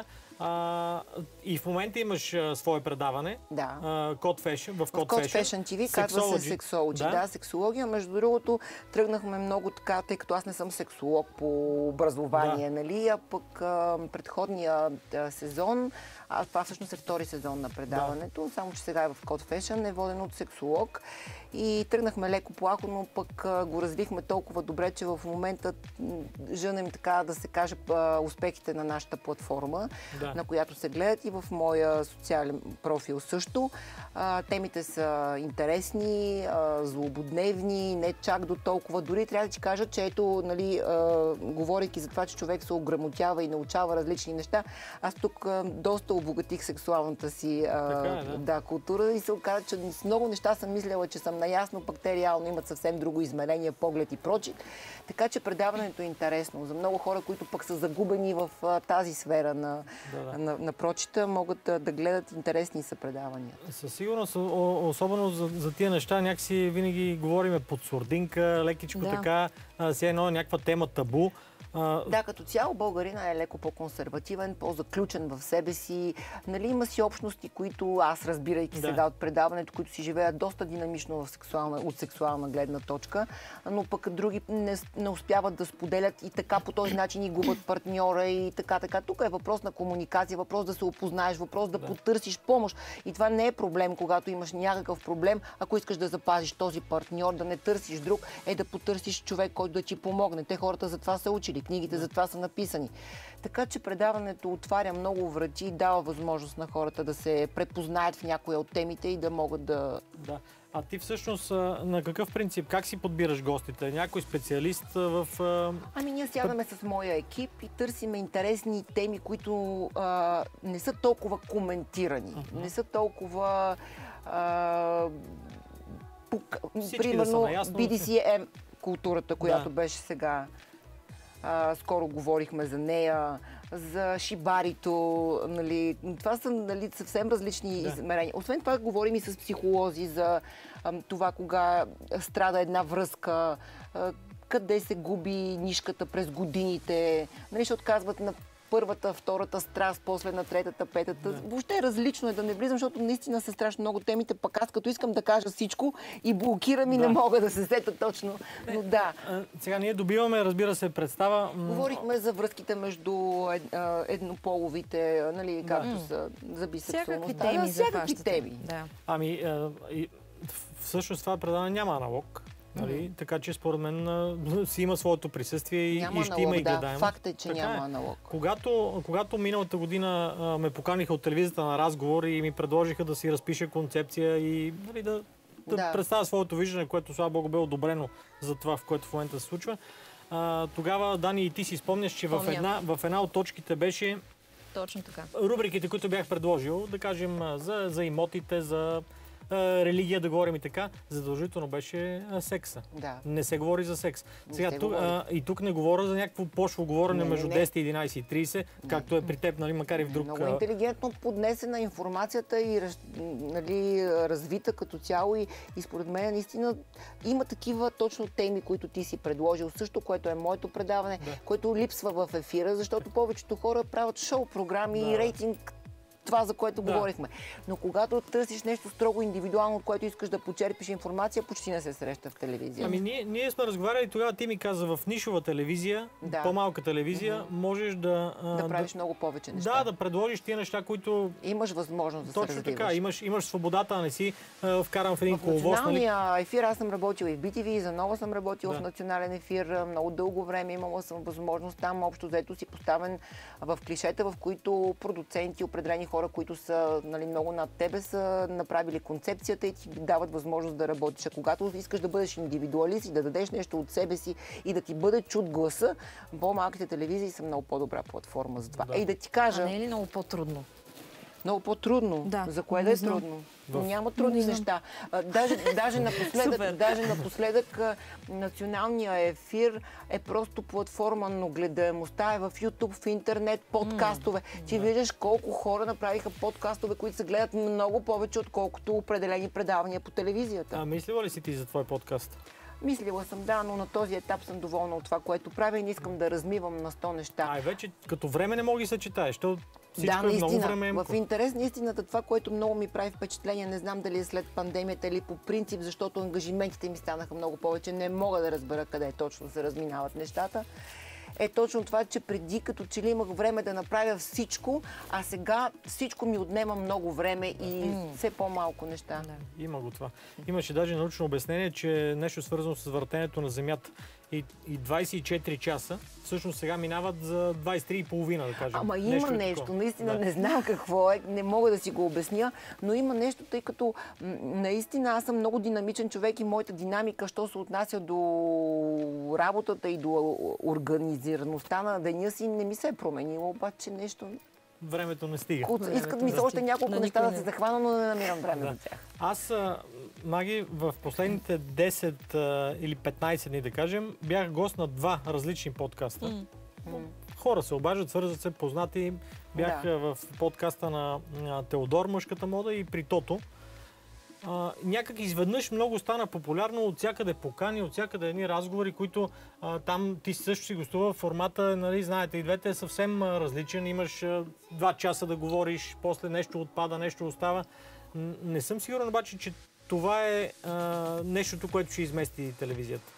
А, и в момента имаш а, свое предаване. Да. А, Code Fashion, в Code, Code Fashion. Fashion ти ви казва се Sexology. Да? да, сексология. Между другото, тръгнахме много така, тъй като аз не съм сексолог по образование, да. нали, а пък а, предходния а, сезон, а това всъщност е втори сезон на предаването, да. само че сега е в Code Fashion, е воден от сексолог. И тръгнахме леко плахо, но пък а, го развихме толкова добре, че в момента жънем, така да се каже, успехите на нашата платформа, да. на която се гледат и в моя социален профил също. А, темите са интересни, а, злободневни, не чак до толкова. Дори трябва да ти кажа, че ето, нали, а, говорейки за това, че човек се ограмотява и научава различни неща, аз тук а, доста обогатих сексуалната си а, така е, да. Да, култура и се оказа, че с много неща съм мислила, че съм наясно, пък те реално имат съвсем друго измерение, поглед и прочит. Така че предаването е интересно. За много хора, които пък са загубени в а, тази сфера на, да, да. на, на прочита, могат да, да гледат интересни са предавания. Със сигурност, особено за, за тия неща, някакси винаги говориме под сурдинка, лекичко да. така, сега едно някаква тема табу. Да, като цяло българина е леко по-консервативен, по-заключен в себе си. Нали, има си общности, които аз, разбирайки да. сега от предаването, които си живеят доста динамично в сексуална, от сексуална гледна точка, но пък други не, не успяват да споделят и така по този начин и губят партньора и така, така. Тук е въпрос на комуникация, въпрос да се опознаеш, въпрос да, да потърсиш помощ. И това не е проблем, когато имаш някакъв проблем, ако искаш да запазиш този партньор, да не търсиш друг, е да потърсиш човек, който да ти помогне. Те хората за това са учили. Книгите за това са написани. Така че предаването отваря много врати и дава възможност на хората да се препознаят в някоя от темите и да могат да... Да. А ти всъщност на какъв принцип, как си подбираш гостите? Някой специалист в... Ами ние сядаме с моя екип и търсиме интересни теми, които а, не са толкова коментирани, uh-huh. не са толкова... А, пук... Примерно да би ди си ем културата, която да. беше сега. А, скоро говорихме за нея, за шибарито, нали. Това са, нали, съвсем различни да. измерения. Освен това говорим и с психолози за а, това, кога страда една връзка, а, къде се губи нишката през годините, нали, защото казват на първата, втората страст, после на третата, петата. Да. Въобще е различно е да не влизам, защото наистина са страшно много темите, пък аз като искам да кажа всичко и блокирам и да. не мога да се сета точно. Но да. А, сега ние добиваме, разбира се, представа... Говорихме за връзките между еднополовите, нали, както да. са за бисексуалността. Всякакви теми. Да, всякакви теми. Да. Ами, а, и, всъщност това предаване няма аналог. Нали? Mm-hmm. Така че според мен си има своето присъствие и, и ще има и гледаемост. Да, факт е, че така няма е. аналог. Когато, когато миналата година а, ме поканиха от телевизията на разговор и ми предложиха да си разпиша концепция и нали, да, да, да представя своето виждане, което слава Богу бе одобрено за това, в което в момента се случва, а, тогава, Дани, и ти си спомняш, че в една, в една от точките беше точно така. Рубриките, които бях предложил, да кажем за, за имотите, за религия да говорим и така, задължително беше а, секса. Да. Не се говори за секс. Не Сега, тук, а, и тук не говоря за някакво пошло говорене не, между не, десет и единайсет и трийсет, не. Както е при теб, нали, макар и в друг... Много интелигентно поднесена информацията и нали, развита като цяло и, и според мен наистина има такива точно теми, които ти си предложил. Също, което е моето предаване, да. Което липсва в ефира, защото повечето хора правят шоу програми да. И рейтинг, това, за което да. Говорихме. Но когато търсиш нещо строго индивидуално, от което искаш да почерпиш информация, почти не се среща в телевизия. Ами ние, ние сме разговаряли, тогава ти ми каза, в нишова телевизия, да. По-малка телевизия, mm-hmm. можеш да... Да правиш да, много повече неща. Да, да предложиш тия неща, които... Имаш възможност да точно се развиваш. Точно така, имаш, имаш свободата, а не си а, вкаран в един коловоз. В националния ефир аз съм работила и в би ти ви, за Нова съм работила да. В национален ефир. Много дълго време имала съм възможност там, общо взето си поставен в клишета, в които продуценти, определени хора, които са нали, много над тебе, са направили концепцията и ти дават възможност да работиш. А когато искаш да бъдеш индивидуалист и да дадеш нещо от себе си и да ти бъде чут гласа, по-малките телевизии са много по-добра платформа за това. Да. Ей, да ти кажа... А не е ли много по-трудно? Много по-трудно. Да. За кое да е трудно? В... Няма трудни не неща. А, даже, даже, напоследък, даже напоследък националния ефир е просто платформа, но гледаемостта е в YouTube, в интернет, подкастове. Mm. Ти да. Виждаш колко хора направиха подкастове, които се гледат много повече, отколкото определени предавания по телевизията. А мислила ли си ти за твой подкаст? Мислила съм, да, но на този етап съм доволна от това, което правя и не искам да размивам на сто неща. Ай, вече като време не мога да се читаеш. То всичко да, е много време. В интерес на истината, това, което много ми прави впечатление, не знам дали е след пандемията или по принцип, защото ангажиментите ми станаха много повече, не мога да разбера къде точно се разминават нещата, е точно това, че преди като че ли имах време да направя всичко, а сега всичко ми отнема много време и mm. все по-малко неща. Да. Има го това. Имаше даже научно обяснение, че нещо свързано с въртенето на Земята и, и двайсет и четири часа, всъщност сега минават за двайсет и три и половина, да кажем. Ама има нещо, нещо наистина да. Не знам какво е, не мога да си го обясня, но има нещо, тъй като наистина аз съм много динамичен човек и моята динамика, що се отнася до работата и до организираността на деня си, не ми се е променило, обаче нещо... Времето не стига. Искат ми се още няколко да неща да се захвана, но не намирам време да. За тях. Аз, Маги, в последните десет или петнайсет дни, да кажем, бях гост на два различни подкаста. Mm. Хора се обаждат, свързват се, познати. Бях да. В подкаста на, на Теодор, Мъжката мода, и при Тото. А, някак изведнъж много стана популярно, от всякъде покани, от всякъде едни разговори, които а, там ти също си гостува в формата, нали, знаете, и двете е съвсем а, различен. Имаш а, два часа да говориш, после нещо отпада, нещо остава. Н- не съм сигурен обаче, че това е а, нещото, което ще измести телевизията.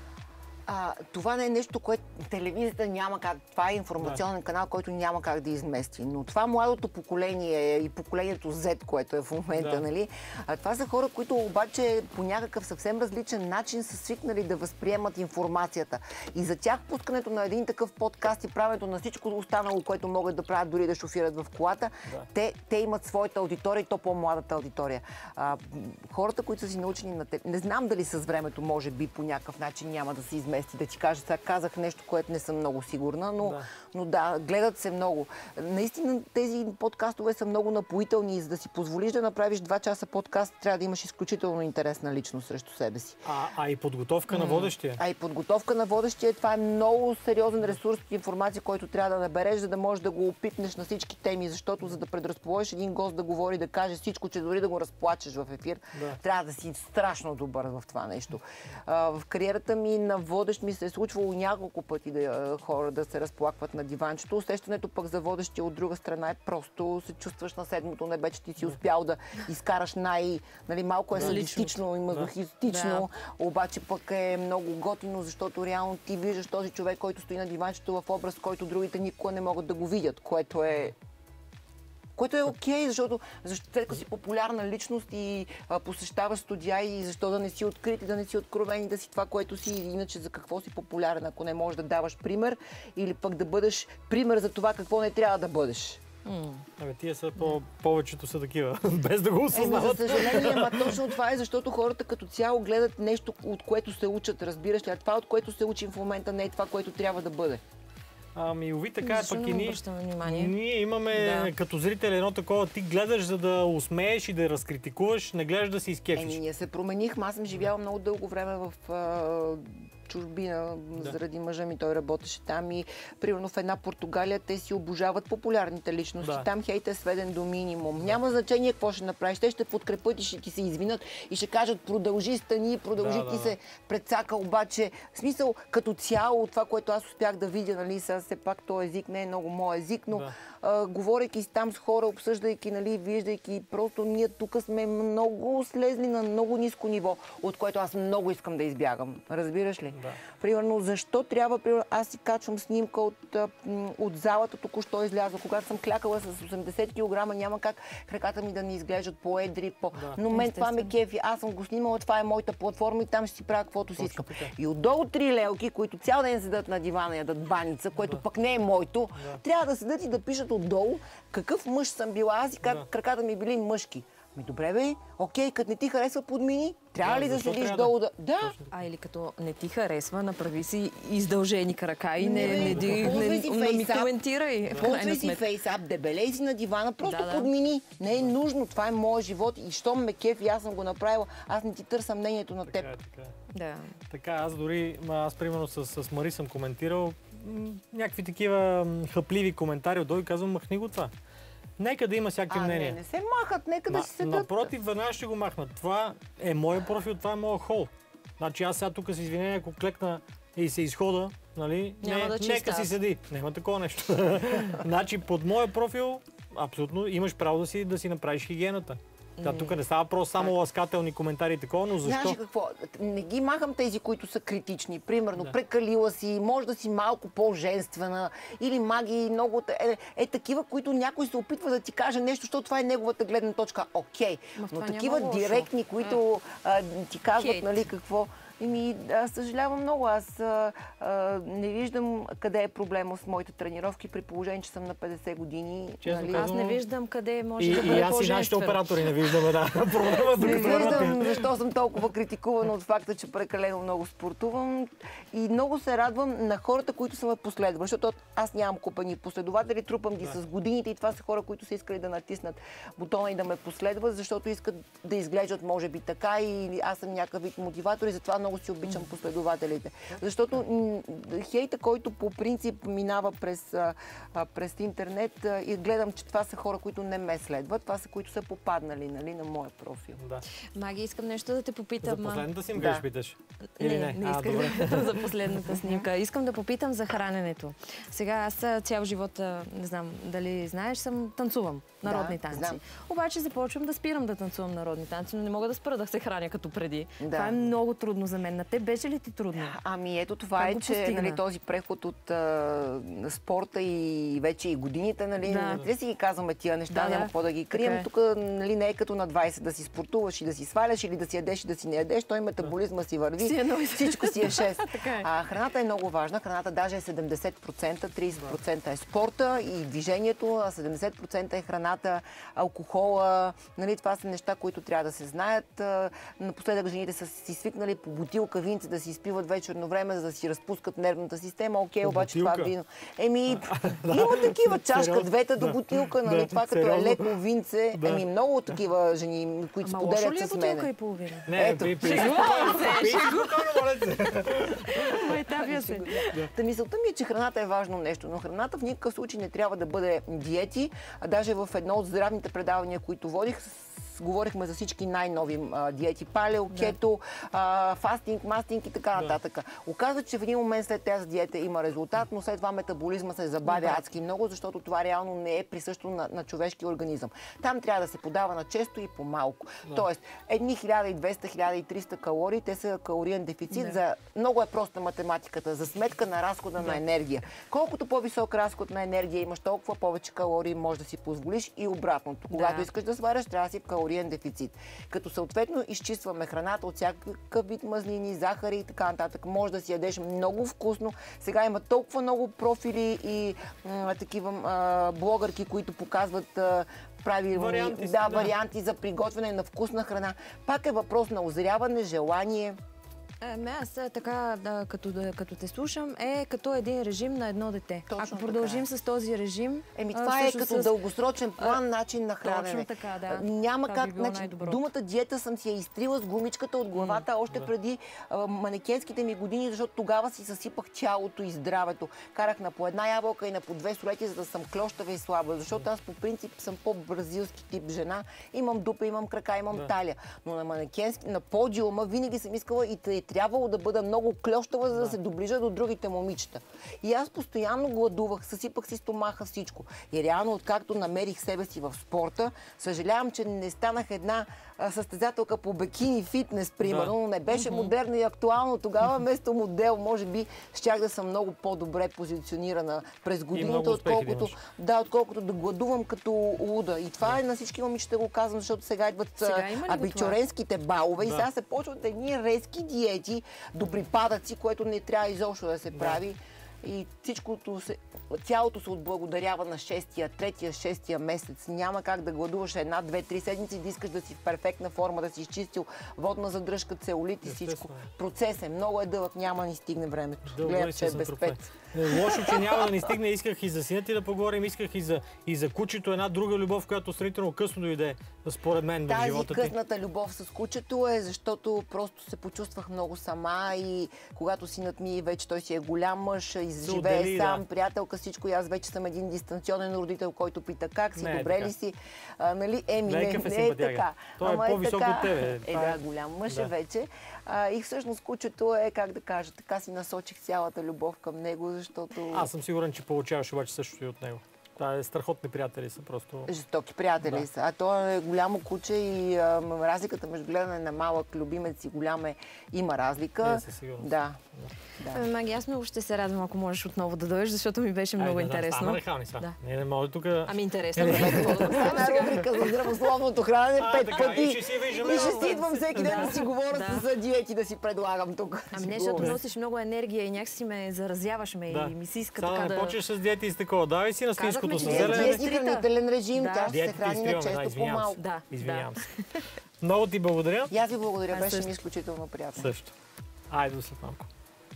А, това не е нещо, което телевизията няма как. Това е информационен да. Канал, който няма как да измести. Но това младото поколение и поколението Z, което е в момента, да. Нали? А, това са хора, които обаче по някакъв съвсем различен начин са свикнали да възприемат информацията. И за тях пускането на един такъв подкаст и правенето на всичко останало, което могат да правят, дори да шофират в колата, да. те, те имат своята аудитория и то по-младата аудитория. А, хората, които са си научени на те... Не знам дали с времето, може би, по някакъв начин няма да се измести. Да ти кажа, сега казах нещо, което не съм много сигурна, но да. но да, гледат се много. Наистина тези подкастове са много напоителни и за да си позволиш да направиш два часа подкаст, трябва да имаш изключително интересна личност срещу себе си. А, а и подготовка на водещия? А и подготовка на водещия, това е много сериозен ресурс от информация, който трябва да набереш, за да можеш да го опитнеш на всички теми, защото за да предразположиш един гост да говори, да каже всичко, че дори да го разплачеш в ефир, да. Трябва да си страшно добър в това нещо. А, в кариерата ми на водещ ми се е случвало няколко пъти да, хора да се разплакват на диванчето. Усещането пък за водещия от друга страна е просто се чувстваш на седмото небе, че ти си успял да изкараш най... Нали, малко е да, садистично и мазохистично, да. Обаче пък е много готино, защото реално ти виждаш този човек, който стои на диванчето в образ, който другите никога не могат да го видят, което е Което е окей, okay, защото, защото след като си популярна личност и а, посещаваш студия и защо да не си открит и да не си откровен и да си това, което си, иначе за какво си популярен, ако не можеш да даваш пример или пък да бъдеш пример за това какво не трябва да бъдеш. Mm. Абе, тия са по- повечето са такива, без да го осъзнават. Е, за съжаление, ама точно това е, защото хората като цяло гледат нещо, от което се учат, разбираш ли, а това, от което се учим в момента, не е това, което трябва да бъде. Ами, уви, така е, пък и ние, ние имаме да. като зрители едно такова, ти гледаш за да усмееш и да разкритикуваш, не гледаш да си изкефиш. Еми, ние се променихме, аз съм живяла много дълго време в а, чужбина, да. Заради мъжа ми, той работеше там и примерно в една Португалия те си обожават популярните личности, да. Там хейт е сведен до минимум. Да. Няма значение какво ще направиш, те ще подкрепят и ще ти се извинят и ще кажат продължи стани, продължи да, ти да, се прецака, обаче в смисъл като цяло това, което аз успях да видя, нали, сега все пак този език не е много мой език, но да. а, говорейки там с хора, обсъждайки, нали, виждайки, просто ние тук сме много слезли на много ниско ниво, от което аз много искам да избягам. Разбираш ли? Да. Примерно, защо трябва, примерно, аз си качвам снимка от, от залата, току-що излязла. Когато съм клякала с осемдесет килограма, няма как краката ми да не изглеждат по-едри, по... Да. Но мен това ме кефи. Аз съм го снимала, това е моята платформа и там ще си правя каквото си искам. Така. И отдолу три лелки, които цял ден седат на дивана, ядат баница, което да. Пък не е моето, да. Трябва да седат и да пишат отдолу какъв мъж съм била аз и как да. Краката ми били мъжки. Ми добре бе, окей, като не ти харесва подмини, трябва да, ли да седиш долу да... Да. А или като не ти харесва, направи си издължени крака и не, не, не, не, не, не ми коментирай. Ползвай си фейсап, дебелей си на дивана, просто да, подмини. Да. Не е нужно, това е моят живот и щом ме кефи, аз съм го направила, аз не ти търся мнението на теб. Така е, така е. Да. Така, аз дори, аз примерно с, с Мари съм коментирал м- някакви такива м- хъпливи коментари, отдолу и казвам, махни го това. Нека да има всякакви а, мнения. Не, не се махат, нека На, да си седат. Напротив, веднага ще го махнат. Това е моят профил, това е моят хол. Значи аз сега тук с извинение, ако клекна и се изхода, нали, не, да нека си седи. Няма такова нещо. Значи под моя профил, абсолютно имаш право да си, да си направиш хигиената. Да, тук не става просто само ласкателни коментари и такова, но защо? Знаеш какво? Не ги махам тези, които са критични. Примерно, да. Прекалила си, може да си малко по-женствена или маги много... Е, е такива, които някой се опитва да ти каже нещо, защото това е неговата гледна точка. Окей. Но, но такива директни, които а, ти казват, Хейт. Нали, какво... Еми, аз съжалявам много. Аз а, а, не виждам къде е проблема с моите тренировки, при положение, че съм на петдесет години. Нали? Аз не виждам къде може и, да бъде и аз и нашите оператори не виждаме, да. Проблема не виждам защо съм толкова критикувана от факта, че прекалено много спортувам. И много се радвам на хората, които са ме последвали, защото аз нямам купени последователи, трупам ги да. С годините и това са хора, които са искали да натиснат бутона и да ме последват, защото искат да изглеждат, може би, така и аз съм някакъв вид мотиватор и затова много си обичам последователите. Защото хейта, който по принцип минава през, през интернет и гледам, че това са хора, които не ме следват, това са, които са попаднали, нали, на моя профил. Да. Маги, искам нещо да те попитам. За последната снимка ще питаш? Или не? Не, не искам а, за последната снимка. Искам да попитам за храненето. Сега аз цял живот, не знам дали знаеш, съм танцувам народни да, танци. Знам. Обаче започвам да спирам да танцувам народни танци, но не мога да спра да се храня като преди. Да. Това е много трудно за мен. На те беше ли ти трудно? Ами ето това как е, че нали, този преход от а, спорта и вече и годините, нали, да. Не си ги казваме тия неща, да, няма какво да ги крием. Е. Тук нали, не е като на двайсет да си спортуваш и да си сваляш или да си ядеш и да си не ядеш. Той метаболизма си върви, си е всичко си е шест. е. А храната е много важна. Храната даже е седемдесет процента, трийсет процента е спорта и движението, а седемдесет процента е храната, алкохола. Нали, това са неща, които трябва да се знаят. Напоследък жените са си свикнали по бутилка винце да си изпиват вечерно време, за да си разпускат нервната система. Окей, обаче това вино. Еми, има такива чашка, двете до бутилка, нали? Това като е леко винце. Еми, много такива жени, които споделят с мен. Бутилка и половина? Не, пи, пи. Етапия се. Та мисълта ми е, че храната е важно нещо, но храната в никакъв случай не трябва да бъде диети. А даже в едно от здравните предавания, които водих, говорихме за всички най-нови а, диети, палео, да. кето, а, фастинг, мастинг и така нататък. Да. Оказва, че в един момент след тази диета има резултат, но след това метаболизма се забавя да. адски много, защото това реално не е присъщо на, на човешки организъм. Там трябва да се подава на често и по-малко. Да. Тоест, едни хиляда и двеста - хиляда и триста калории, те са калориен дефицит. Да. За... Много е проста математиката, за сметка на разхода да. на енергия. Колкото по-висок разход на енергия имаш, толкова повече калории можеш да си позволиш и обратното. Когато да. искаш да сваряш, трябва да си в калориен дефицит. Като съответно изчистваме храната от всякакъв вид мазнини, захари и така нататък. Може да си ядеш много вкусно. Сега има толкова много профили и м, такива а, блогърки, които показват а, правилни варианти, да, да. варианти за приготвяне на вкусна храна. Пак е въпрос на озряване, желание. Ами аз така, да, като, да, като те слушам, е като един режим на едно дете. Точно Ако продължим така. с този режим... Еми това а, е като с... дългосрочен план, а, начин на хранене. Точно така, да. Няма това как, би значи, думата диета съм си я изтрила с гумичката от главата, още да. преди а, манекенските ми години, защото тогава си съсипах тялото и здравето. Карах на по една ябълка и на по две солети, за да съм клощава и слаба. Защото аз по принцип съм по-бразилски тип жена. Имам дупа, имам крака, имам да. талия. Но на манекенски, на подиума винаги съм искала и е трябвало да бъда много клещава, за да, да се доближа до другите момичета. И аз постоянно гладувах, съсипах си стомаха, всичко. И реално, откакто намерих себе си в спорта, съжалявам, че не станах една а, състезателка по бикини фитнес, примерно, но да. не беше mm-hmm. модерно и актуално. Тогава вместо модел, може би, щях да съм много по-добре позиционирана през годините, отколкото да, отколкото да гладувам като луда. И това да. е на всички момичета го казвам, защото сега идват сега абичоренските балове да. и сега се почват едни резки диети до припадъци, което не трябва изобщо да се прави. Да. И всичкото се, цялото се отблагодарява на шестия, третия, шестия месец. Няма как да гладуваш една, две, три седмици, да искаш да си в перфектна форма, да си изчистил водна задръжка, целулит и всичко. Процес е, много е дълъг, няма да ни стигне времето. Гледам, че е без пет. Лошо, че няма да ни стигне. Исках и за сина ти да поговорим, исках и за, и за кучето. Една друга любов, която сравнително късно дойде, според мен, в живота ти. Тази късната любов с кучето е, защото просто се почувствах много сама и когато синът ми вече той си е голям мъж, живее сам, да. приятелка, всичко, и аз вече съм един дистанционен родител, който пита как си, не, добре е ли си. А, нали, еми, не, не, не е така. Той е по-висок от тебе. Е, да, голям мъж да. е вече. А, и всъщност кучето е, как да кажа, така си насочих цялата любов към него, защото... Аз съм сигурен, че получаваш обаче също и от него. Това е страхотни приятели са просто. Жестоки приятели да. са. А то е голямо куче и а, разликата между гледане на малък любимец и голям е, има разлика. Не, със сигурност. Да. Да. Да. Маги, аз много ще се радвам, ако можеш отново да дойдеш, защото ми беше много Ай, интересно. Да, да, са. Да. Не, не може тук. Ами интересно. Една рубрика за здравословното хранене пет така, пъти. И ще си, и ще си идвам всеки ден да, да си говоря да. за диети, да си предлагам тук. Ами не, защото носиш много енергия и някакси ме заразяваш ме да. и ми си иска Сада, така да... не почваш с диети и с такова. Давай си на свинското с зелен. Диети, хранителен режим, да. тя ще се храни на често по-малко. Да. Извинявам се. Много ти благодаря. И аз ви благодаря, беше ми изключително приятно. Също. Айде до след малко.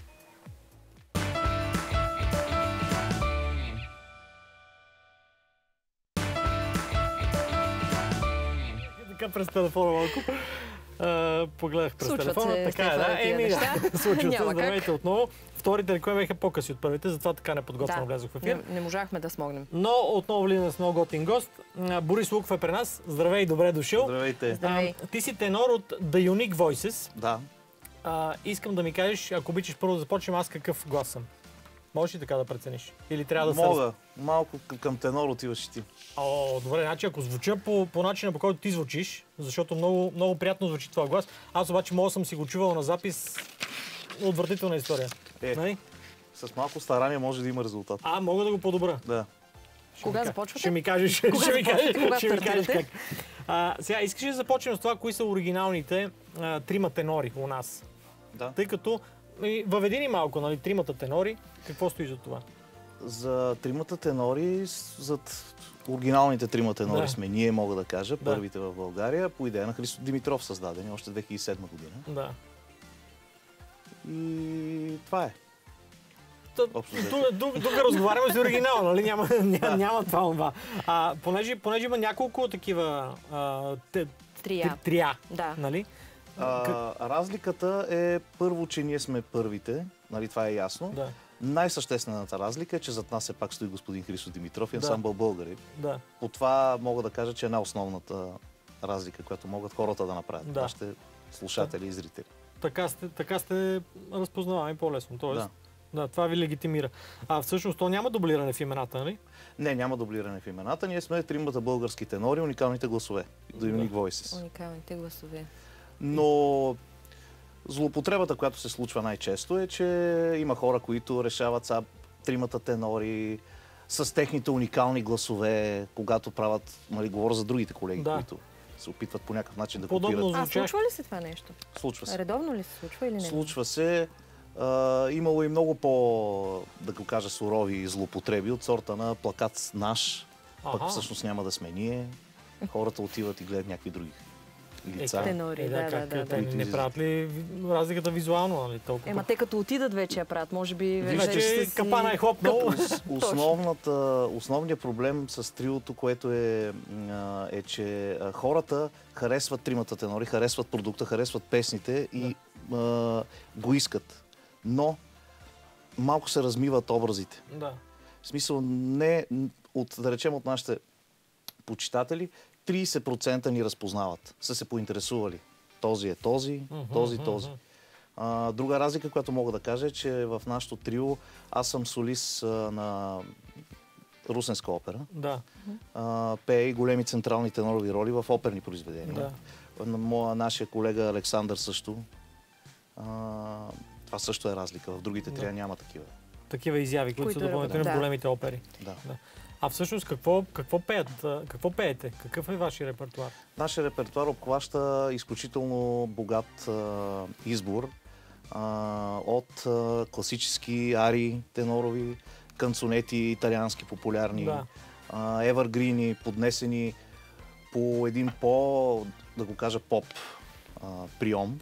Така през телефона малко. Uh, погледах през Случват телефона. Се, така е, да. Еми, да. Случват се. Здравейте отново. Вторите реклами бяха по-къси от първите, затова така неподготвено да. влязох в ефир. Не, не можахме да смогнем. Но отново влизаме с много готин гост. Борис Луков е при нас. Здравей и добре дошъл. Здравейте. Здравей. А, ти си тенор от The Unique Voices. Да. А, искам да ми кажеш, ако обичаш първо да започнем, аз какъв глас съм. Можеш ли така да прецениш? Или трябва да Мога. се... Малко към тенор отиваш и ти. О, добре, значи ако звуча по, по начина, по който ти звучиш, защото много, много приятно звучи това глас, аз обаче мога съм си го чувал на запис. Отвратителна история. Е, нали? С малко старание може да има резултат. А, мога да го подобра. Да. Ще Кога ми, започвате? Ще ми кажеш, Кога ще ми кажеш, Кога ще ми кажеш как. А, сега, искаш ли да започнем с това, кои са оригиналните а, трима тенори у нас? Да. Тъй като въведи ни малко, нали, тримата тенори, какво стои за това? За тримата тенори, зад оригиналните трима тенори да. сме ние, мога да кажа, да. първите в България, по идея на Христо Димитров създадени, още две хиляди и седма година. Да. И това е. Тук разговаряме с оригинал, нали? Няма, няма, няма това. А, понеже, понеже има няколко такива а, те, трия, трия да. нали? А, разликата е първо, че ние сме първите, нали, това е ясно. Да. Най-съществената разлика е, че зад нас все пак стои господин Христо Димитров и ансамбъл да. българи. Да. По това мога да кажа, че е най-основната разлика, която могат хората да направят. Да. Нашите слушатели и зрители. Така сте, така сте разпознавани по-лесно. Тоест, Да. да, това ви легитимира. А всъщност то няма дублиране в имената, нали? Не, няма дублиране в имената. Ние сме тримата български тенори, уникалните гласове. The Unique Voices. Уникалните гласове. Но злоупотребата, която се случва най-често е, че има хора, които решават са тримата тенори с техните уникални гласове, когато правят, нали, говоря за другите колеги, Да. които се опитват по някакъв начин да Подобно копират. А, звучащ- случва ли се това нещо? Случва се. Редовно ли се случва или не? Случва се. А, имало и много по, да го кажа, сурови злоупотреби от сорта на плакат наш, пък Аха. всъщност няма да сме ние. Хората отиват и гледат някакви други лица. Тенори, Е, да, да, как, да, те да. не правят ли ви- разликата визуално, нали? Толкова. Ема те като отидат вече я правят, може би Вижте, вече Вече са си... капана е хлопнал. Основната, основният проблем с триото, което е, а, е, че а, хората харесват тримата тенори, харесват продукта, харесват песните и а, го искат. Но малко се размиват образите. Да. В смисъл, не от, да речем, от нашите почитатели, трийсет процента ни разпознават. Са се поинтересували. Този е този, този, този. А, друга разлика, която мога да кажа е, че в нашото трио аз съм солист а, на Русенска опера. Да. А, пее и големи централни тенорови роли в оперни произведения. Да. На моя, нашия колега Александър също. А, това също е разлика. В другите Да. трия няма такива. Такива изяви, които, Които са допълнителни да. в големите опери. Да. Да. А всъщност какво, какво пеят? а, Какво пеете? Какъв е вашия репертуар? Нашия репертуар обхваща изключително богат а, избор а, от а, класически ари, тенорови, канцонети, италиански популярни, Да. а, евъргрини, поднесени по един по, да го кажа, поп а, прием.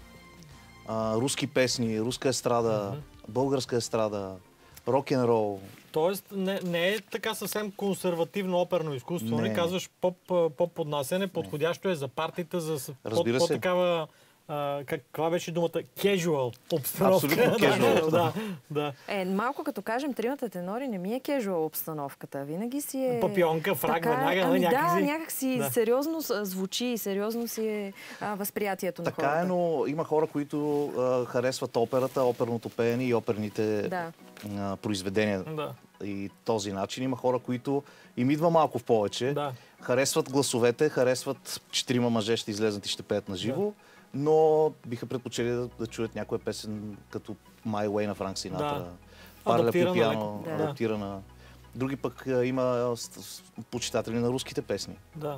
А, руски песни, руска естрада, Мгм. българска естрада, рок-н-рол. Тоест не, не е така съвсем консервативно оперно изкуство. Не, Не. казваш поп, а, поп поднасене, подходящо е за партита, за с- Разбира по, се. по-такава, а, как, каква беше думата? Casual обстановка. Абсолютно casual. да, да. Е, малко като кажем тримата тенори, не ми е кежуал обстановката. Винаги си е... Папионка, фраг, Така е. веднага, Ами някак да, си. някак си Да. сериозно с- звучи и сериозно си е а, възприятието на Така хората. е, но има хора, които а, харесват операта, оперното пеене и оперните Да. а, произведения. Да, И този начин. Има хора, които им идва малко в повече. да. Харесват гласовете, харесват четирима мъже ще излезнат и ще пеят на живо, но биха предпочели да, да чуят някоя песен като My Way на Франк Синатра. Да. Парля Адаптирана по пиано, леко. Да. адаптирана. Други пък а, има а, с- с- почитатели на руските песни. да.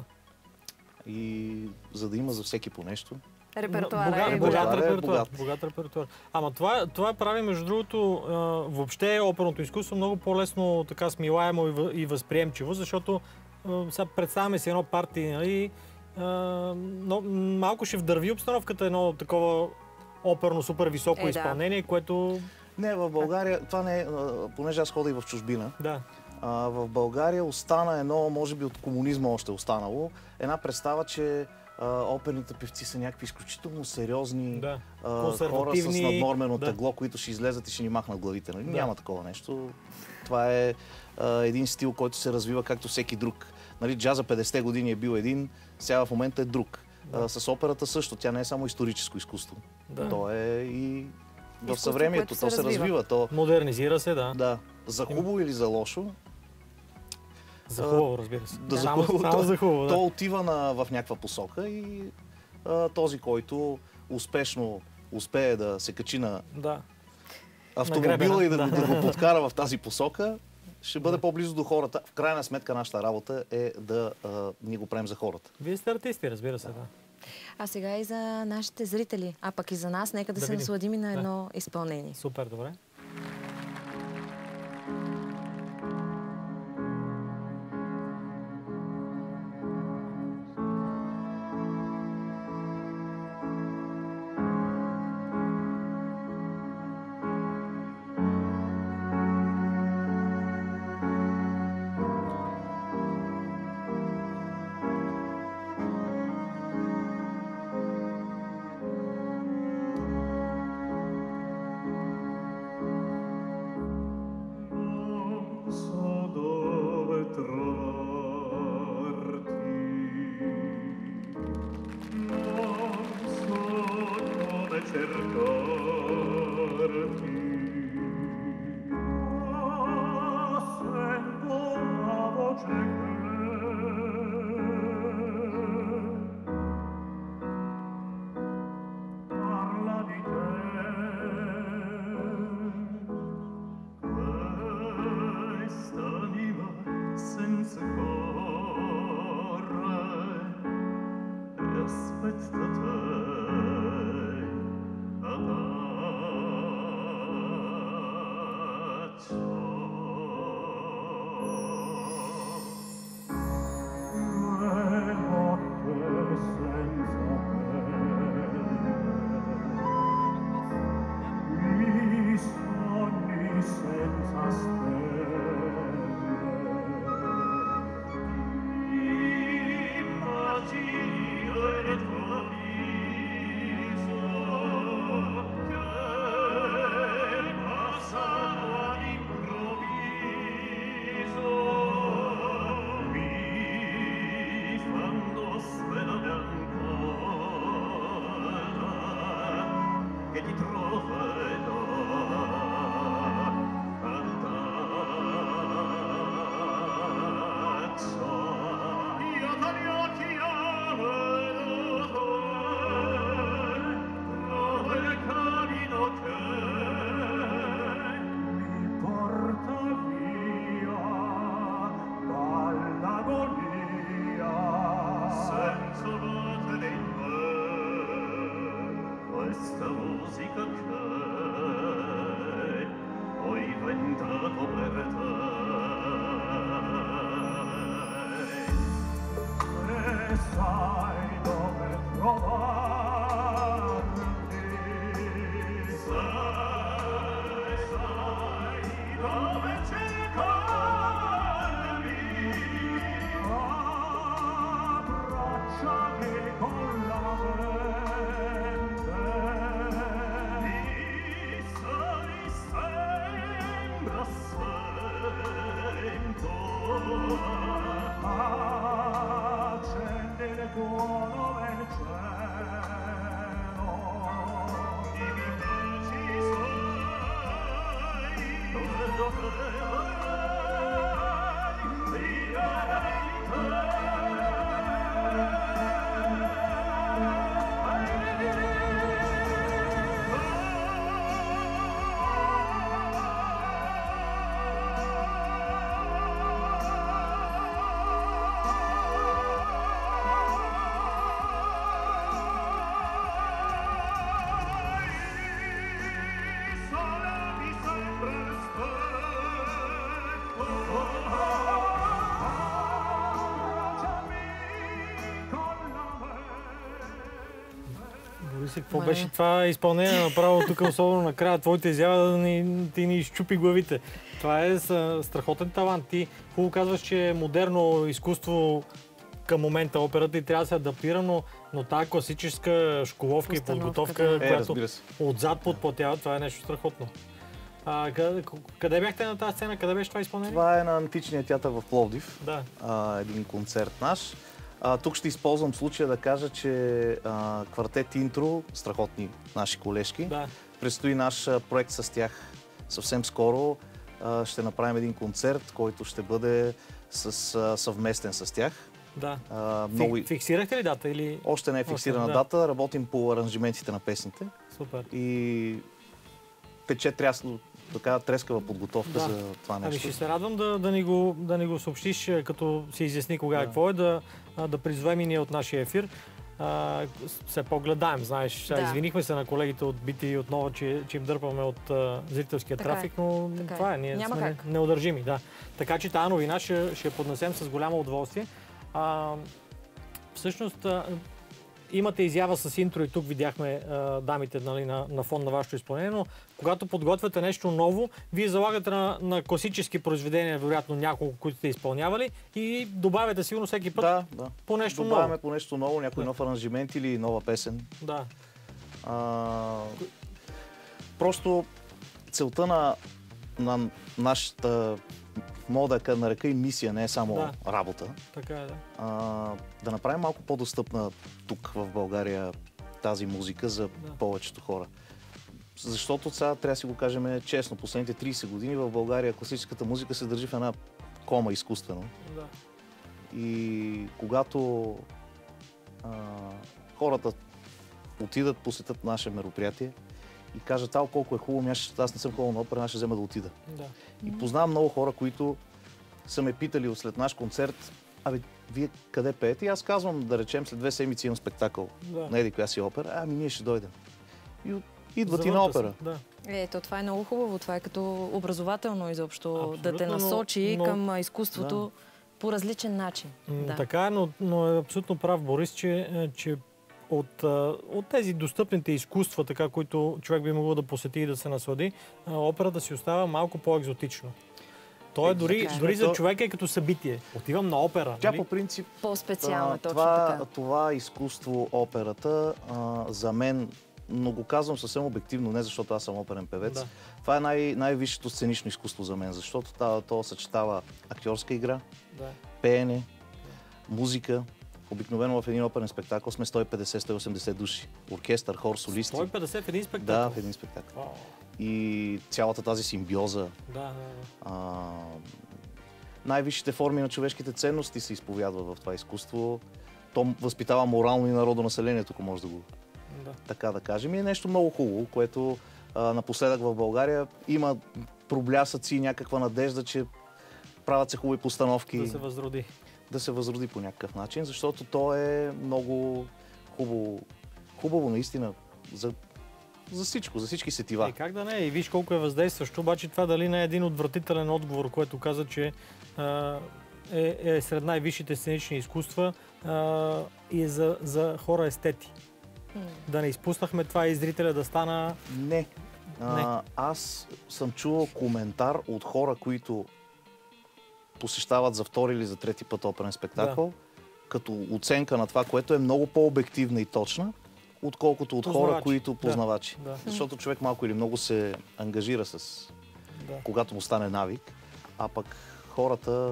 И за да има за всеки по нещо. Репертуара Богат, е богат, голям. Репертуар е репертуар. богат. Богат репертуар. Ама това, това прави, между другото, а, въобще оперното изкуство много по-лесно така смилаемо и, въ- и възприемчиво, защото а, сега представяме си едно парти, нали, а, но, малко ще вдърви обстановката едно такова оперно супер високо Е, да. изпълнение, което Не, в България, това не е, а, понеже аз ходя и в чужбина, да, а, в България остана едно, може би от комунизма още останало, една представа, че а, оперните певци са някакви изключително сериозни да. а, хора с консервативни, наднормено да. тегло, които ще излезат и ще ни махнат главите. Нали? Да. Няма такова нещо. Това е а, един стил, който се развива както всеки друг. Нали, джаза петдесетте години е бил един, сега в момента е друг. Да. А, с операта също. Тя не е само историческо изкуство. Да. То е и в Изкуство, съвремието. което То се се развива. развива. То, Модернизира се, да. да. За хубаво или за лошо, За хубаво, разбира се. Да, за само, хубаво, само то- за хубаво, да. то отива на, в някаква посока и а, този, който успешно успее да се качи на да. автомобила Нагребена, и да, да. да го подкара в тази посока, ще бъде по-близо до хората. В крайна сметка нашата работа е да а, ние го правим за хората. Вие сте артисти, разбира се, да. А сега и за нашите зрители, а пък и за нас, нека да, Да се видим. насладим и на Да. едно изпълнение. Супер, добре. Thank Какво беше това изпълнение направо тук, особено накрая, твоите изява да ни, ти ни изчупи главите. Това е страхотен талант. Ти хубаво казваш, че е модерно изкуство към момента операта и трябва да се адаптира, но, но тази класическа школовка и подготовка, е, която отзад подплатява, това е нещо страхотно. А, къде, къде бяхте на тази сцена? Къде беше това изпълнение? Това е на Античния театър в Пловдив. Да. А, един концерт наш. А, тук ще използвам случая да кажа, че а, квартет Интро, страхотни наши колежки, да. Предстои наш проект с тях съвсем скоро. А, ще направим един концерт, който ще бъде с, а, съвместен с тях. Да. А, много... Фиксирахте ли дата? Или... Още не е фиксирана Още, дата. Да. Работим по аранжиментите на песните. Супер. И тече трясно, така трескава подготовка да. За това нещо. Ами ще се радвам да, да, ни го, да ни го съобщиш, като се изясни кога да. Е какво е, да, да призовем и ние от нашия ефир. А, все по-гледаем, знаеш. Да. Извинихме се на колегите от би ти ви отново, че, че им дърпаме от а, зрителския така трафик, но така това е. Ние Няма сме как. неудържими. Да. Така че тази новина ще, ще поднесем с голямо удоволствие. А, всъщност, а, имате изява с интро и тук видяхме а, дамите, нали, на, на фон на вашето изпълнение, но когато подготвяте нещо ново, вие залагате на, на класически произведения, вероятно няколко, които сте изпълнявали и добавяте сигурно всеки път да, да. по нещо Добавяме ново. по нещо ново, някой да. Нов аранжимент или нова песен. Да. А, просто целта на, на нашата, мога да нарека и мисия, не е само да. Работа. Така е, да. А, да направим малко по-достъпна тук в България тази музика за да. Повечето хора. Защото сега трябва да си го кажем честно, последните трийсет години в България класическата музика се държи в една кома изкуствено. Да. И когато а, хората отидат, посетят наше мероприятие и кажат, ало колко е хубаво, аз, аз не съм ходил на опера, аз ще взема да отида. Да. И познавам много хора, които са ме питали след наш концерт, абе, вие къде пеете? И аз казвам, да речем, след две седмици имам спектакъл да. на еди коя си опера, ами ние ще дойдем. И идват и на опера. Да. Ето, това е много хубаво. Това е като образователно изобщо. Абсолютно, да те насочи но, но... към изкуството да. по различен начин. Да. Така е, но, но е абсолютно прав Борис, че, че от, от тези достъпните изкуства, така, които човек би могъл да посети и да се наслади, операта си остава малко по-екзотично. То е дори, така. дори за човека е като събитие. Отивам на опера. Тя нали? по принцип... По-специално, точно това, така. Това изкуство, операта, а, за мен, но го казвам съвсем обективно, не защото аз съм оперен певец. Да. Това е най- най-висшето сценично изкуство за мен, защото това, то съчетава актьорска игра, да. пеене, музика. Обикновено в един оперен спектакъл сме сто и петдесет до сто и осемдесет души. Оркестър, хор, солисти. сто и петдесет в един спектакъл? Да, в един спектакъл. Wow. И цялата тази симбиоза. Да, да, да. А, най-висшите форми на човешките ценности се изповядва в това изкуство. То възпитава морално и народонаселението, ако може да го да. така да кажем. И е нещо много хубаво, което а, напоследък в България има проблясъци и някаква надежда, че правят се хубави постановки. Да се възроди. Да се възроди по някакъв начин, защото то е много хубаво, хубаво наистина за, за всичко, за всички сетива. И как да не? И виж колко е въздействащо, обаче това дали не е един отвратителен отговор, който каза, че а, е, е сред най-висшите сценични изкуства а, и е за, за хора естети. Mm. Да не изпуснахме това и зрителя да стана... Не. А, не. Аз съм чувал коментар от хора, които посещават за втори или за трети път оперен спектакъл, да. Като оценка на това, което е много по-обективна и точна, отколкото от познавачи. Хора, които познавачи. Да. Да. Защото човек малко или много се ангажира с... Да. Когато му стане навик, а пък хората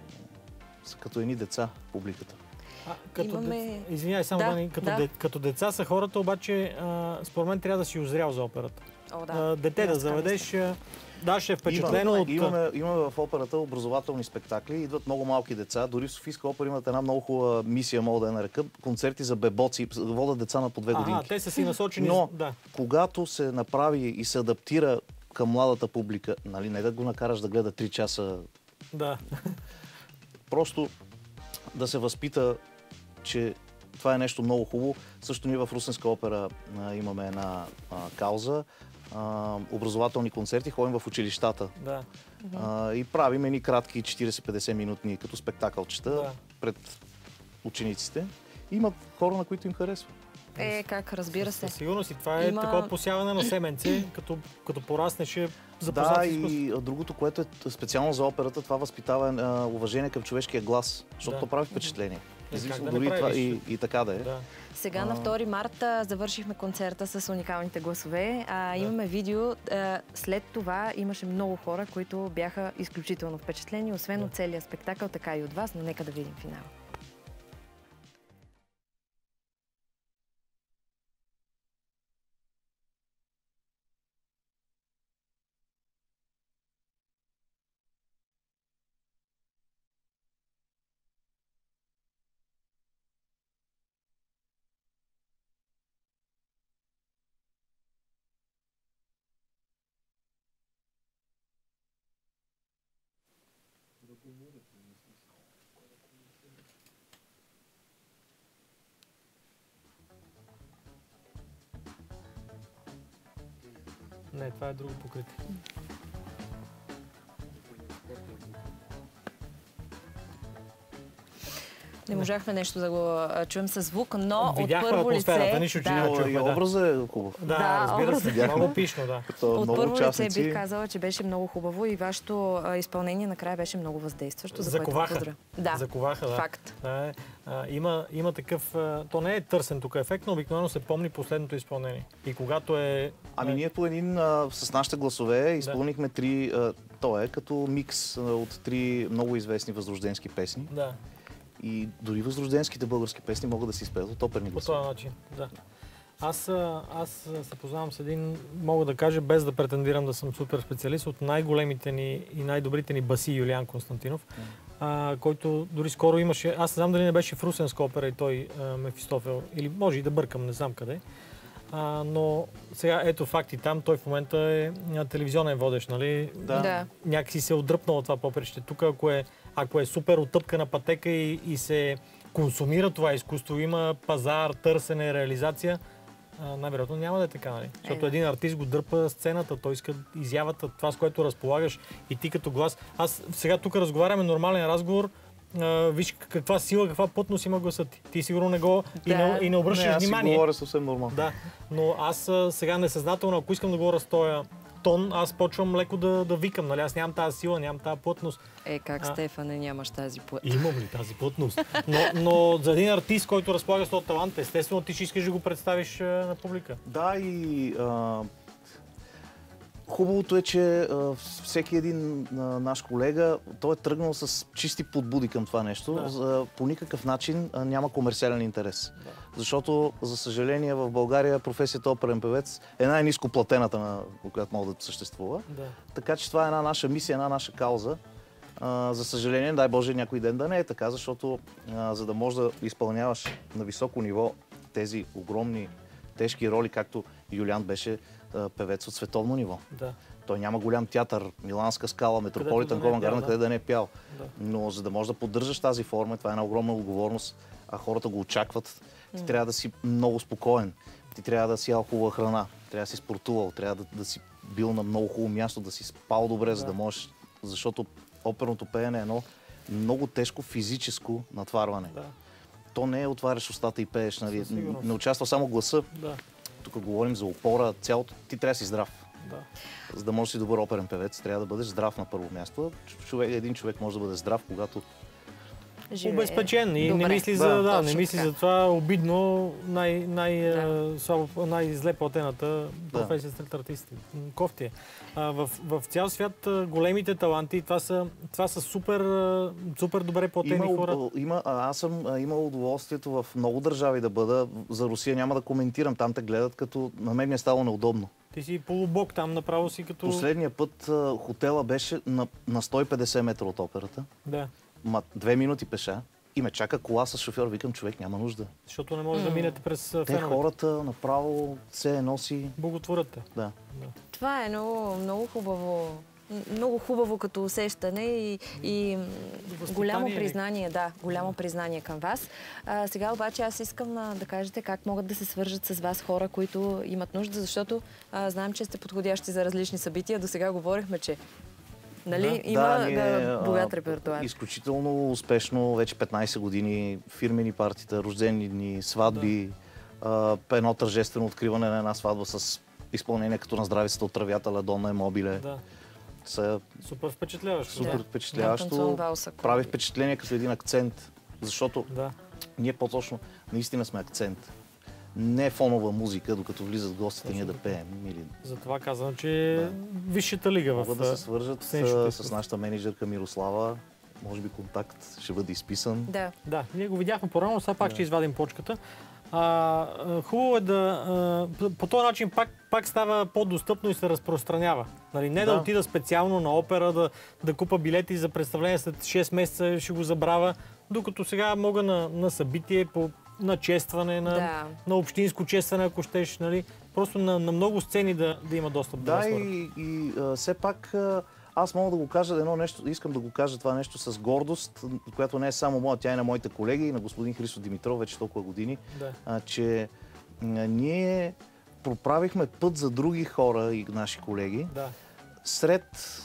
са като едни деца, публиката. А, като Имаме... дец... Извинявай, само да, Дани, като, да. Де... като деца са хората, обаче а, според мен трябва да си озрял за операта. О, да. а, дете да, да заведеш... Да, ще е впечатлено имаме, от... Имаме, имаме в операта образователни спектакли, идват много малки деца. Дори в Софийска опера имат една много хубава мисия, мога да я нарека, концерти за бебоци, водят деца на по две години. А, те са си насочени... Но, да. когато се направи и се адаптира към младата публика, нали, не да го накараш да гледа три часа... Да. Просто да се възпита, че това е нещо много хубаво. Също ние в Русенска опера а, имаме една а, кауза. Uh, образователни концерти, ходим в училищата. Да. Uh, и правим едни кратки четирийсет-петдесет минутни като спектакълчета да. Пред учениците. Има хора, на които им харесва. Е, как, разбира се. Със сигурност и това е Има... такова посяване на семенце, като, като пораснеш е запознат Да, с изкуство. и другото, което е специално за операта, това възпитава uh, уважение към човешкия глас, защото да. прави впечатление. Да дори това и, и така да е. Да. Сега а... на втори март завършихме концерта с уникалните гласове. А, да. Имаме видео. А, след това имаше много хора, които бяха изключително впечатлени, освен да. От целия спектакъл, така и от вас, но нека да видим финала. Не, това е друго покритие. Не можахме нещо да го чуем със звук, но видяхме от първо лице... Нищо, че да. чухме, и образът е хубав. Да, да, разбира се. Видяхме. Много пишно, да. От първо лице бих казала, че беше много хубаво и вашето а, изпълнение накрая беше много въздействащо. За Заковаха. Което да. Заковаха, да. Факт. Да, а, има, има такъв... А, то не е търсен тук ефект, но обикновено се помни последното изпълнение. И когато е... Ами ние по един, а, с нашите гласове изпълнихме да. три... А, то е като микс а, от три много известни възрожденски песни. Да. И дори възрожденските български песни могат да се изпеят от оперни гласове. По този начин, да. Аз, аз се познавам с един, мога да кажа, без да претендирам да съм супер специалист, от най-големите ни и най-добрите ни баси Юлиан Константинов, mm. а, който дори скоро имаше, аз не знам дали не беше в Русенска опера и той а, Мефистофел, или може и да бъркам, не знам къде. А, но сега ето факти там, той в момента е телевизионен водещ, нали? Да. да. Някакси се е отдръпнало това поприще. Тук, ако е, ако е супер оттъпкана пътека и, и се консумира това изкуство, има пазар, търсене, реализация, най-вероятно няма да е така, нали? Защото един артист го дърпа сцената, той иска изявата, това с което разполагаш и ти като глас. Аз сега тук разговаряме нормален разговор, Uh, виж каква сила, каква плътност има гласът ти. Ти сигурно не го да. и, не, и не обръщаш не, внимание. Аз си говоря съвсем нормално. Да, но аз а, сега несъзнателно, ако искам да говоря с този тон, аз почвам леко да, да викам. Нали? Аз нямам тази сила, нямам тази плътност. Е, как а, Стефане, нямаш тази плътност? Имам ли тази плътност? Но, но за един артист, който разполага с този талант, естествено ти ще искаш да го представиш а, на публика. Да, и а, хубавото е, че а, всеки един а, наш колега, той е тръгнал с чисти подбуди към това нещо. Да. За, по никакъв начин а, няма комерциален интерес. Да. Защото, за съжаление, в България професията оперен певец е най-ниско платената, на която може да съществува. Да. Така че това е една наша мисия, една наша кауза. А, за съжаление, дай Боже, някой ден да не е така, защото а, за да можеш да изпълняваш на високо ниво тези огромни, тежки роли, както Юлиан беше певец от световно ниво. Да. Той няма голям театър, Миланска скала, Метрополитен Ковен Гарден, къде да не е пял. Да. Но за да можеш да поддържаш тази форма, това е една огромна отговорност, а хората го очакват. Ти mm. трябва да си много спокоен, ти трябва да си ял хубава храна, трябва да си спортувал, трябва да, да си бил на много хубаво място, да си спал добре, да. За да можеш, защото оперното пеене е едно много тежко физическо натварване. Да. То не е отваряш устата и пееш, нали? Не участва само гласа. Да. Тук говорим за опора, цялото. Ти трябва да си здрав. Да. За да можеш да си добър оперен певец, трябва да бъдеш здрав на първо място. Човек, един човек може да бъде здрав, когато живее. Обезпечен и не мисли за, да, да, не мисли за това обидно най, най, да. най-зле платената професия сред артисти. Кофти е. В, в цял свят големите таланти, това са, това са супер, супер добре платени има, хора. Има, аз съм имал удоволствието в много държави да бъда. За Русия няма да коментирам, там те гледат като на мен ми е стало неудобно. Ти си полубок там, направо си като... Последния път хотела беше на, на сто и петдесет метра от операта. Да. Ма две минути пеша и ме чака кола с шофьор. Викам, човек, няма нужда. Защото не може mm. да минете през феновете. Те хората направо се носи... Боготворят те. Да. да. Това е много, много хубаво. Много хубаво като усещане и, и голямо признание, да, голямо признание към вас. А, сега обаче аз искам а, да кажете как могат да се свържат с вас хора, които имат нужда, защото а, знаем, че сте подходящи за различни събития. До сега говорихме, че нали, да, има да, ние, богат репертуар. Изключително успешно, вече петнайсет години, фирмени партита, рождени дни, сватби, да. а, едно тържествено откриване на една сватба с изпълнение като на здравицата от Травята, Донна и Мобиле. Да. Са... Супер впечатляващо. Супер да. впечатляващо. Да, прави впечатление като един акцент, защото да. ние по-точно наистина сме акцент. Не фонова музика, докато влизат гостите ние да пеем. Или... Затова казвам, че да. висшата лига в... Могат да се свържат с, с нашата менеджерка Мирослава. Може би контакт ще бъде изписан. Да, да. Ние го видяхме по-рано, сега пак да. ще извадим почката. А, хубаво е да... А, по този начин пак, пак става по-достъпно и се разпространява. Нали, не да. да отида специално на опера, да, да купа билети за представление след шест месеца, ще го забравя, докато сега мога на, на събитие, по, на честване, на, да. на общинско честване, ако щеш, нали, просто на, на много сцени да, да има достъп до да, и, и а, все пак а, аз мога да го кажа едно нещо, искам да го кажа това нещо с гордост, която не е само моя, тя е на моите колеги и на господин Христо Димитров, вече толкова години, да. а, че а, ние проправихме път за други хора и наши колеги, да. сред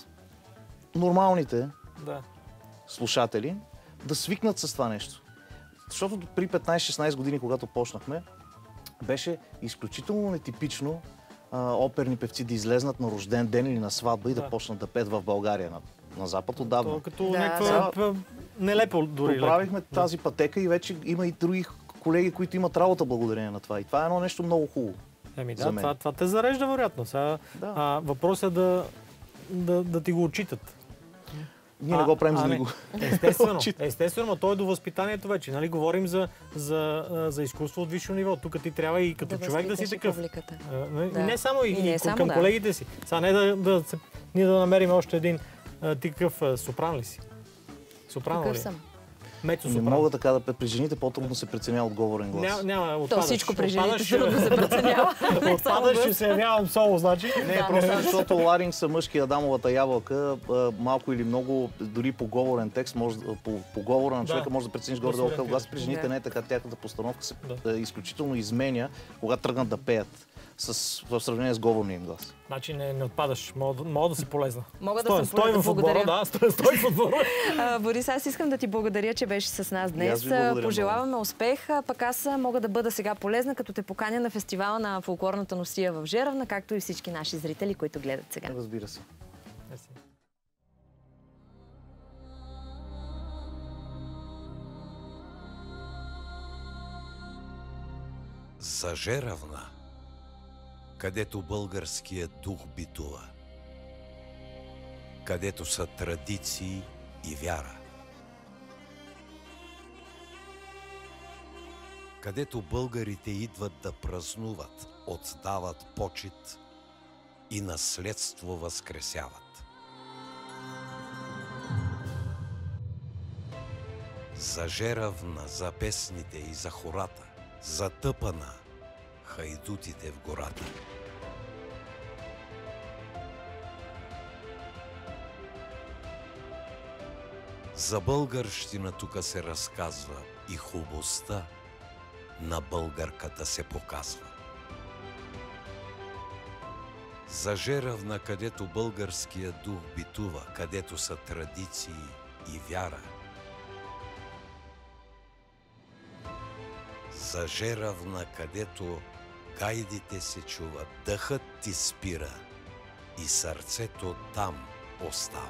нормалните да. слушатели, да свикнат с това нещо. Защото при петнайсет-шестнайсет години, когато почнахме, беше изключително нетипично а, оперни певци да излезнат на рожден ден или на сватба и да, да почнат да пеят в България. На, на Запад отдавна. То, като да, някаква да. нелепо дори. Поправихме тази пътека и вече има и други колеги, които имат работа благодарение на това. И това е едно нещо много хубаво. Еми да, това, това те зарежда вероятно. Сега, да. а, въпросът е да, да, да ти го отчитат. Ние а, не го правим, за да го... Естествено, естествено, но то е до възпитанието вече. Нали? Говорим за, за, за изкуство от висше ниво. Тук ти трябва и като да човек да си такъв. А, да. И не само и, и, не и само, към да. колегите си. Сега не да, да, да, ние да намерим още един. А, ти какъв сопран ли си? Сопрано ли? Съм. Мецо Не сопрано. мога така да... При жените по-трудно се преценява отговорен глас. Няма, няма, То отпадаш. всичко при жените Отпадаш, трудно се преценява. Отпадаш, ще се явявам соло, значи. Не, просто защото ларинкса, мъжки, Адамовата ябълка, а, малко или много, дори по говорен текст, може, да- по, по говора на човека Да. може да прецениш Да горе-долу се какъв глас. При ориентираш. жените Да. не е така, тяхната постановка се Да. а, изключително изменя, когато тръгнат да пеят с, в сравнение с говорния им глас. Значи не, не отпадаш, мога, да- мога да си полезна. Мога да стой, съм стой полезна, в отбора, благодаря. да, стой, стой в отбора. А, Борис, аз искам да ти благодаря, че беше с нас И днес. аз ви благодаря Пожелаваме успех, а пък аз мога да бъда сега полезна, като те поканя на фестивала на фолклорната носия в Жеравна, както и всички наши зрители, които гледат сега. Разбира се. За Жеравна, където българският дух битува, където са традиции и вяра, където българите идват да празнуват, отдават почит и наследство възкресяват. За Жеравна, за песните и за хората, за тъпана, хайдутите в гората. За българщина тука се разказва и хубостта на българката се показва. За Жеравна, където българският дух битува, където са традиции и вяра. За Жеравна, където гайдите се чуват, дъхът ти спира и сърцето там остава.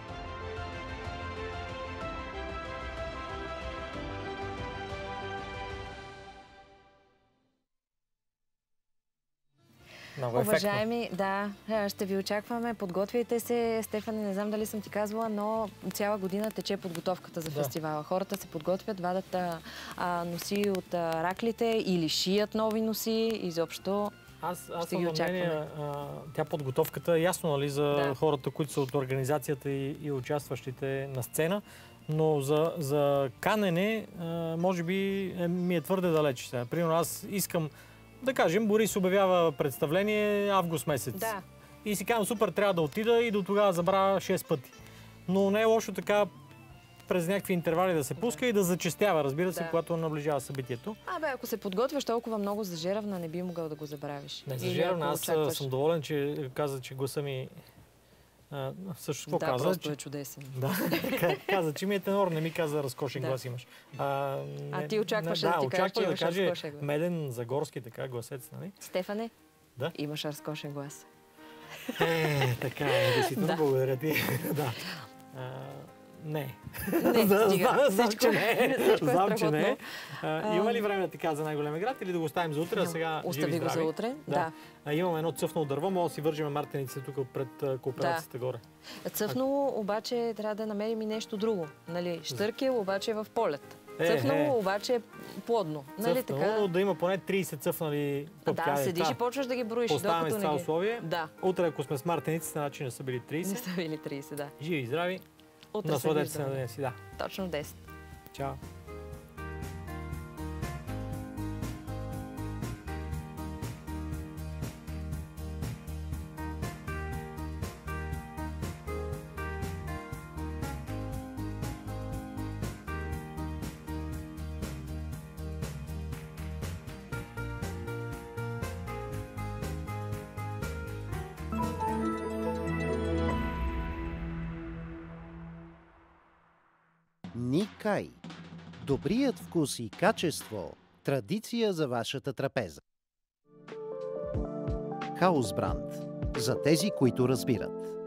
Много ефектно. Уважаеми, да, ще ви очакваме. Подготвяйте се. Стефане, не знам дали съм ти казвала, но цяла година тече подготовката за Да. фестивала. Хората се подготвят, вадат а, носи от а, раклите или шият нови носи. Изобщо Аз, аз Ще съм ги на очакваме. мнение, а, тя подготовката е ясно, нали, за Да. хората, които са от организацията и, и участващите на сцена, но за, за канене, а, може би е, ми е твърде далеч. Сега. Примерно аз искам, да кажем, Борис обявява представление август месец. да. И си казвам, супер, трябва да отида и до тогава забравя шест пъти. Но не е лошо така през някакви интервали да се пуска и да зачестява, разбира се, Да. когато наближава събитието. Абе, ако се подготвяш толкова много за Жеравна, не би могъл да го забравиш. Не, за Или Жеравна, ако аз очакваш- съм доволен, че каза, че гласа ми... А, също какво Да, каза? просто Че... е чудесен. Да, Ка- каза, че ми е тенор, не ми каза разкошен Да. глас имаш. А, А ти очакваше не, да ти каже, очаква че да имаш каже разкошен глас. меден, загорски, така, гласец, нали? Стефане, Да. имаш разкошен глас. Е, така е, действително, Да. благодаря ти. да. А, не. Не, Да, стига. знам, знам, Всичко- че не. всичко е Знам, че страхотно. не. А, има ли време да ти кажа за най-големия град или да го оставим за утре, а сега Остави живи го здрави? за утре. Да. А, имаме едно цъфнало дърво, може да си вържим мартениците тук пред а, кооперацията горе. Цъфнало обаче трябва да намерим и нещо друго. Нали? Штъркел обаче е в полет. Е, Цъфнало е. обаче е плодно. Нали Цъфнало, така? но да има поне трийсет цъфнали А, пъпки. да, Айде, седиш това. и почваш да ги броиш. Поставяме докато с това не ги... условие. Да, Утре, ако сме с мартениците, значи не са били не трийсет. са били трийсет, да. Живи и здрави. Утре се Насладете се на виждаме. деня си. Да. Точно десет. Чао. Никай. Добрият вкус и качество – традиция за вашата трапеза. Хаусбранд. За тези, които разбират.